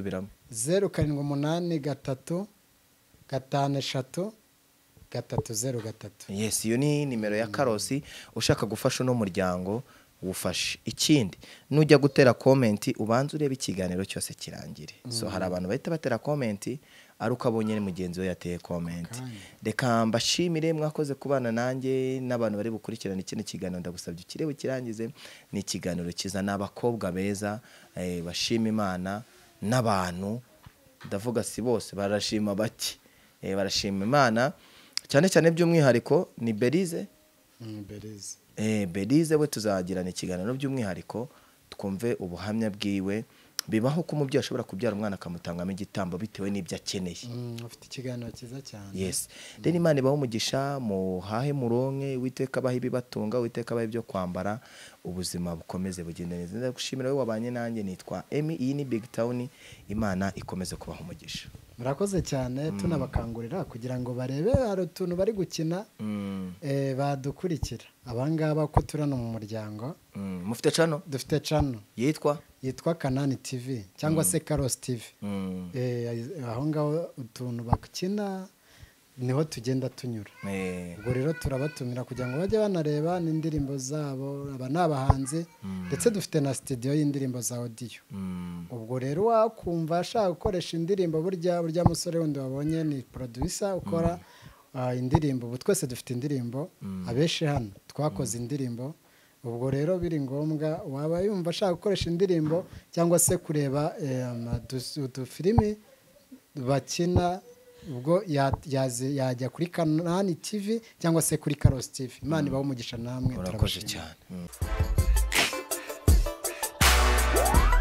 0783533003. yes iyo ni nimero ya Karosi ushaka gufasha uno muryango wufashe. Ikindi nujya gutera comment ubanza urebe ikiganiro cyose kirangire. So hari abantu bahita batera comment ari ukabonye mugenzi we yateye comment. Reka mbashimire mwakoze kubana nanjye n'abantu bari bukurikirana ikindi kiganiro. Ndagusabye ukirebe kirangize. Ni ikiganiro kiza n'abakobwa beza bashima Imana n'abantu ndavuga si bose barashima bati barashima Imana cyane cyane by'umwihariko ni Berize. Berize we tuzagirana ikiganiro by'umwihariko twumve ubuhamya bwiwe. Bibaho ko umubyeyi ashobora kubyara umwana akamutangamo igitambo bitewe n'ibyo akeneye. Ufite ikiganiro cyiza cyane. Yes. Rero Imana ibaho umugisha muhahe muronke Uwiteka abahe ibibatunga Uwiteka abahe ibyo kwambara ubuzima bukomeze bugende neza. Ndagushimira wowe wabanye nanjye nitwa Emmy. Iyi ni BigTown. Imana ikomeze kubaho umugisha. Murakoze cyane tunabakangurira kugira ngo barebe hari utuntu bari gukina badukurikira abangaba ko turano mu muryango. Mufite channel? Dufite channel yitwa Kanani TV cyangwa se Karos TV. Aho ngaho utuntu bakina niho tugenda tunyura. Ubwo rero turabatumira kugira ngo bajye banareba n'indirimbo zabo. Aba nabahanze ndetse dufite na studio y'indirimbo za audio. Ubwo rero wakumva ashaka gukoresha indirimbo burya musore wundi wabonye ni producer ukora indirimbo. Ubu twese dufite indirimbo abeshe hano twakoze indirimbo. Ubwo rero biri ngombwa waba yumva ashaka gukoresha indirimbo cyangwa se kureba udufilimi bakina ubwo yajya kuri Kanani TV cyangwa se kuri Karos TV. Imana ibaho umugisha namwe. Urakoze cyane.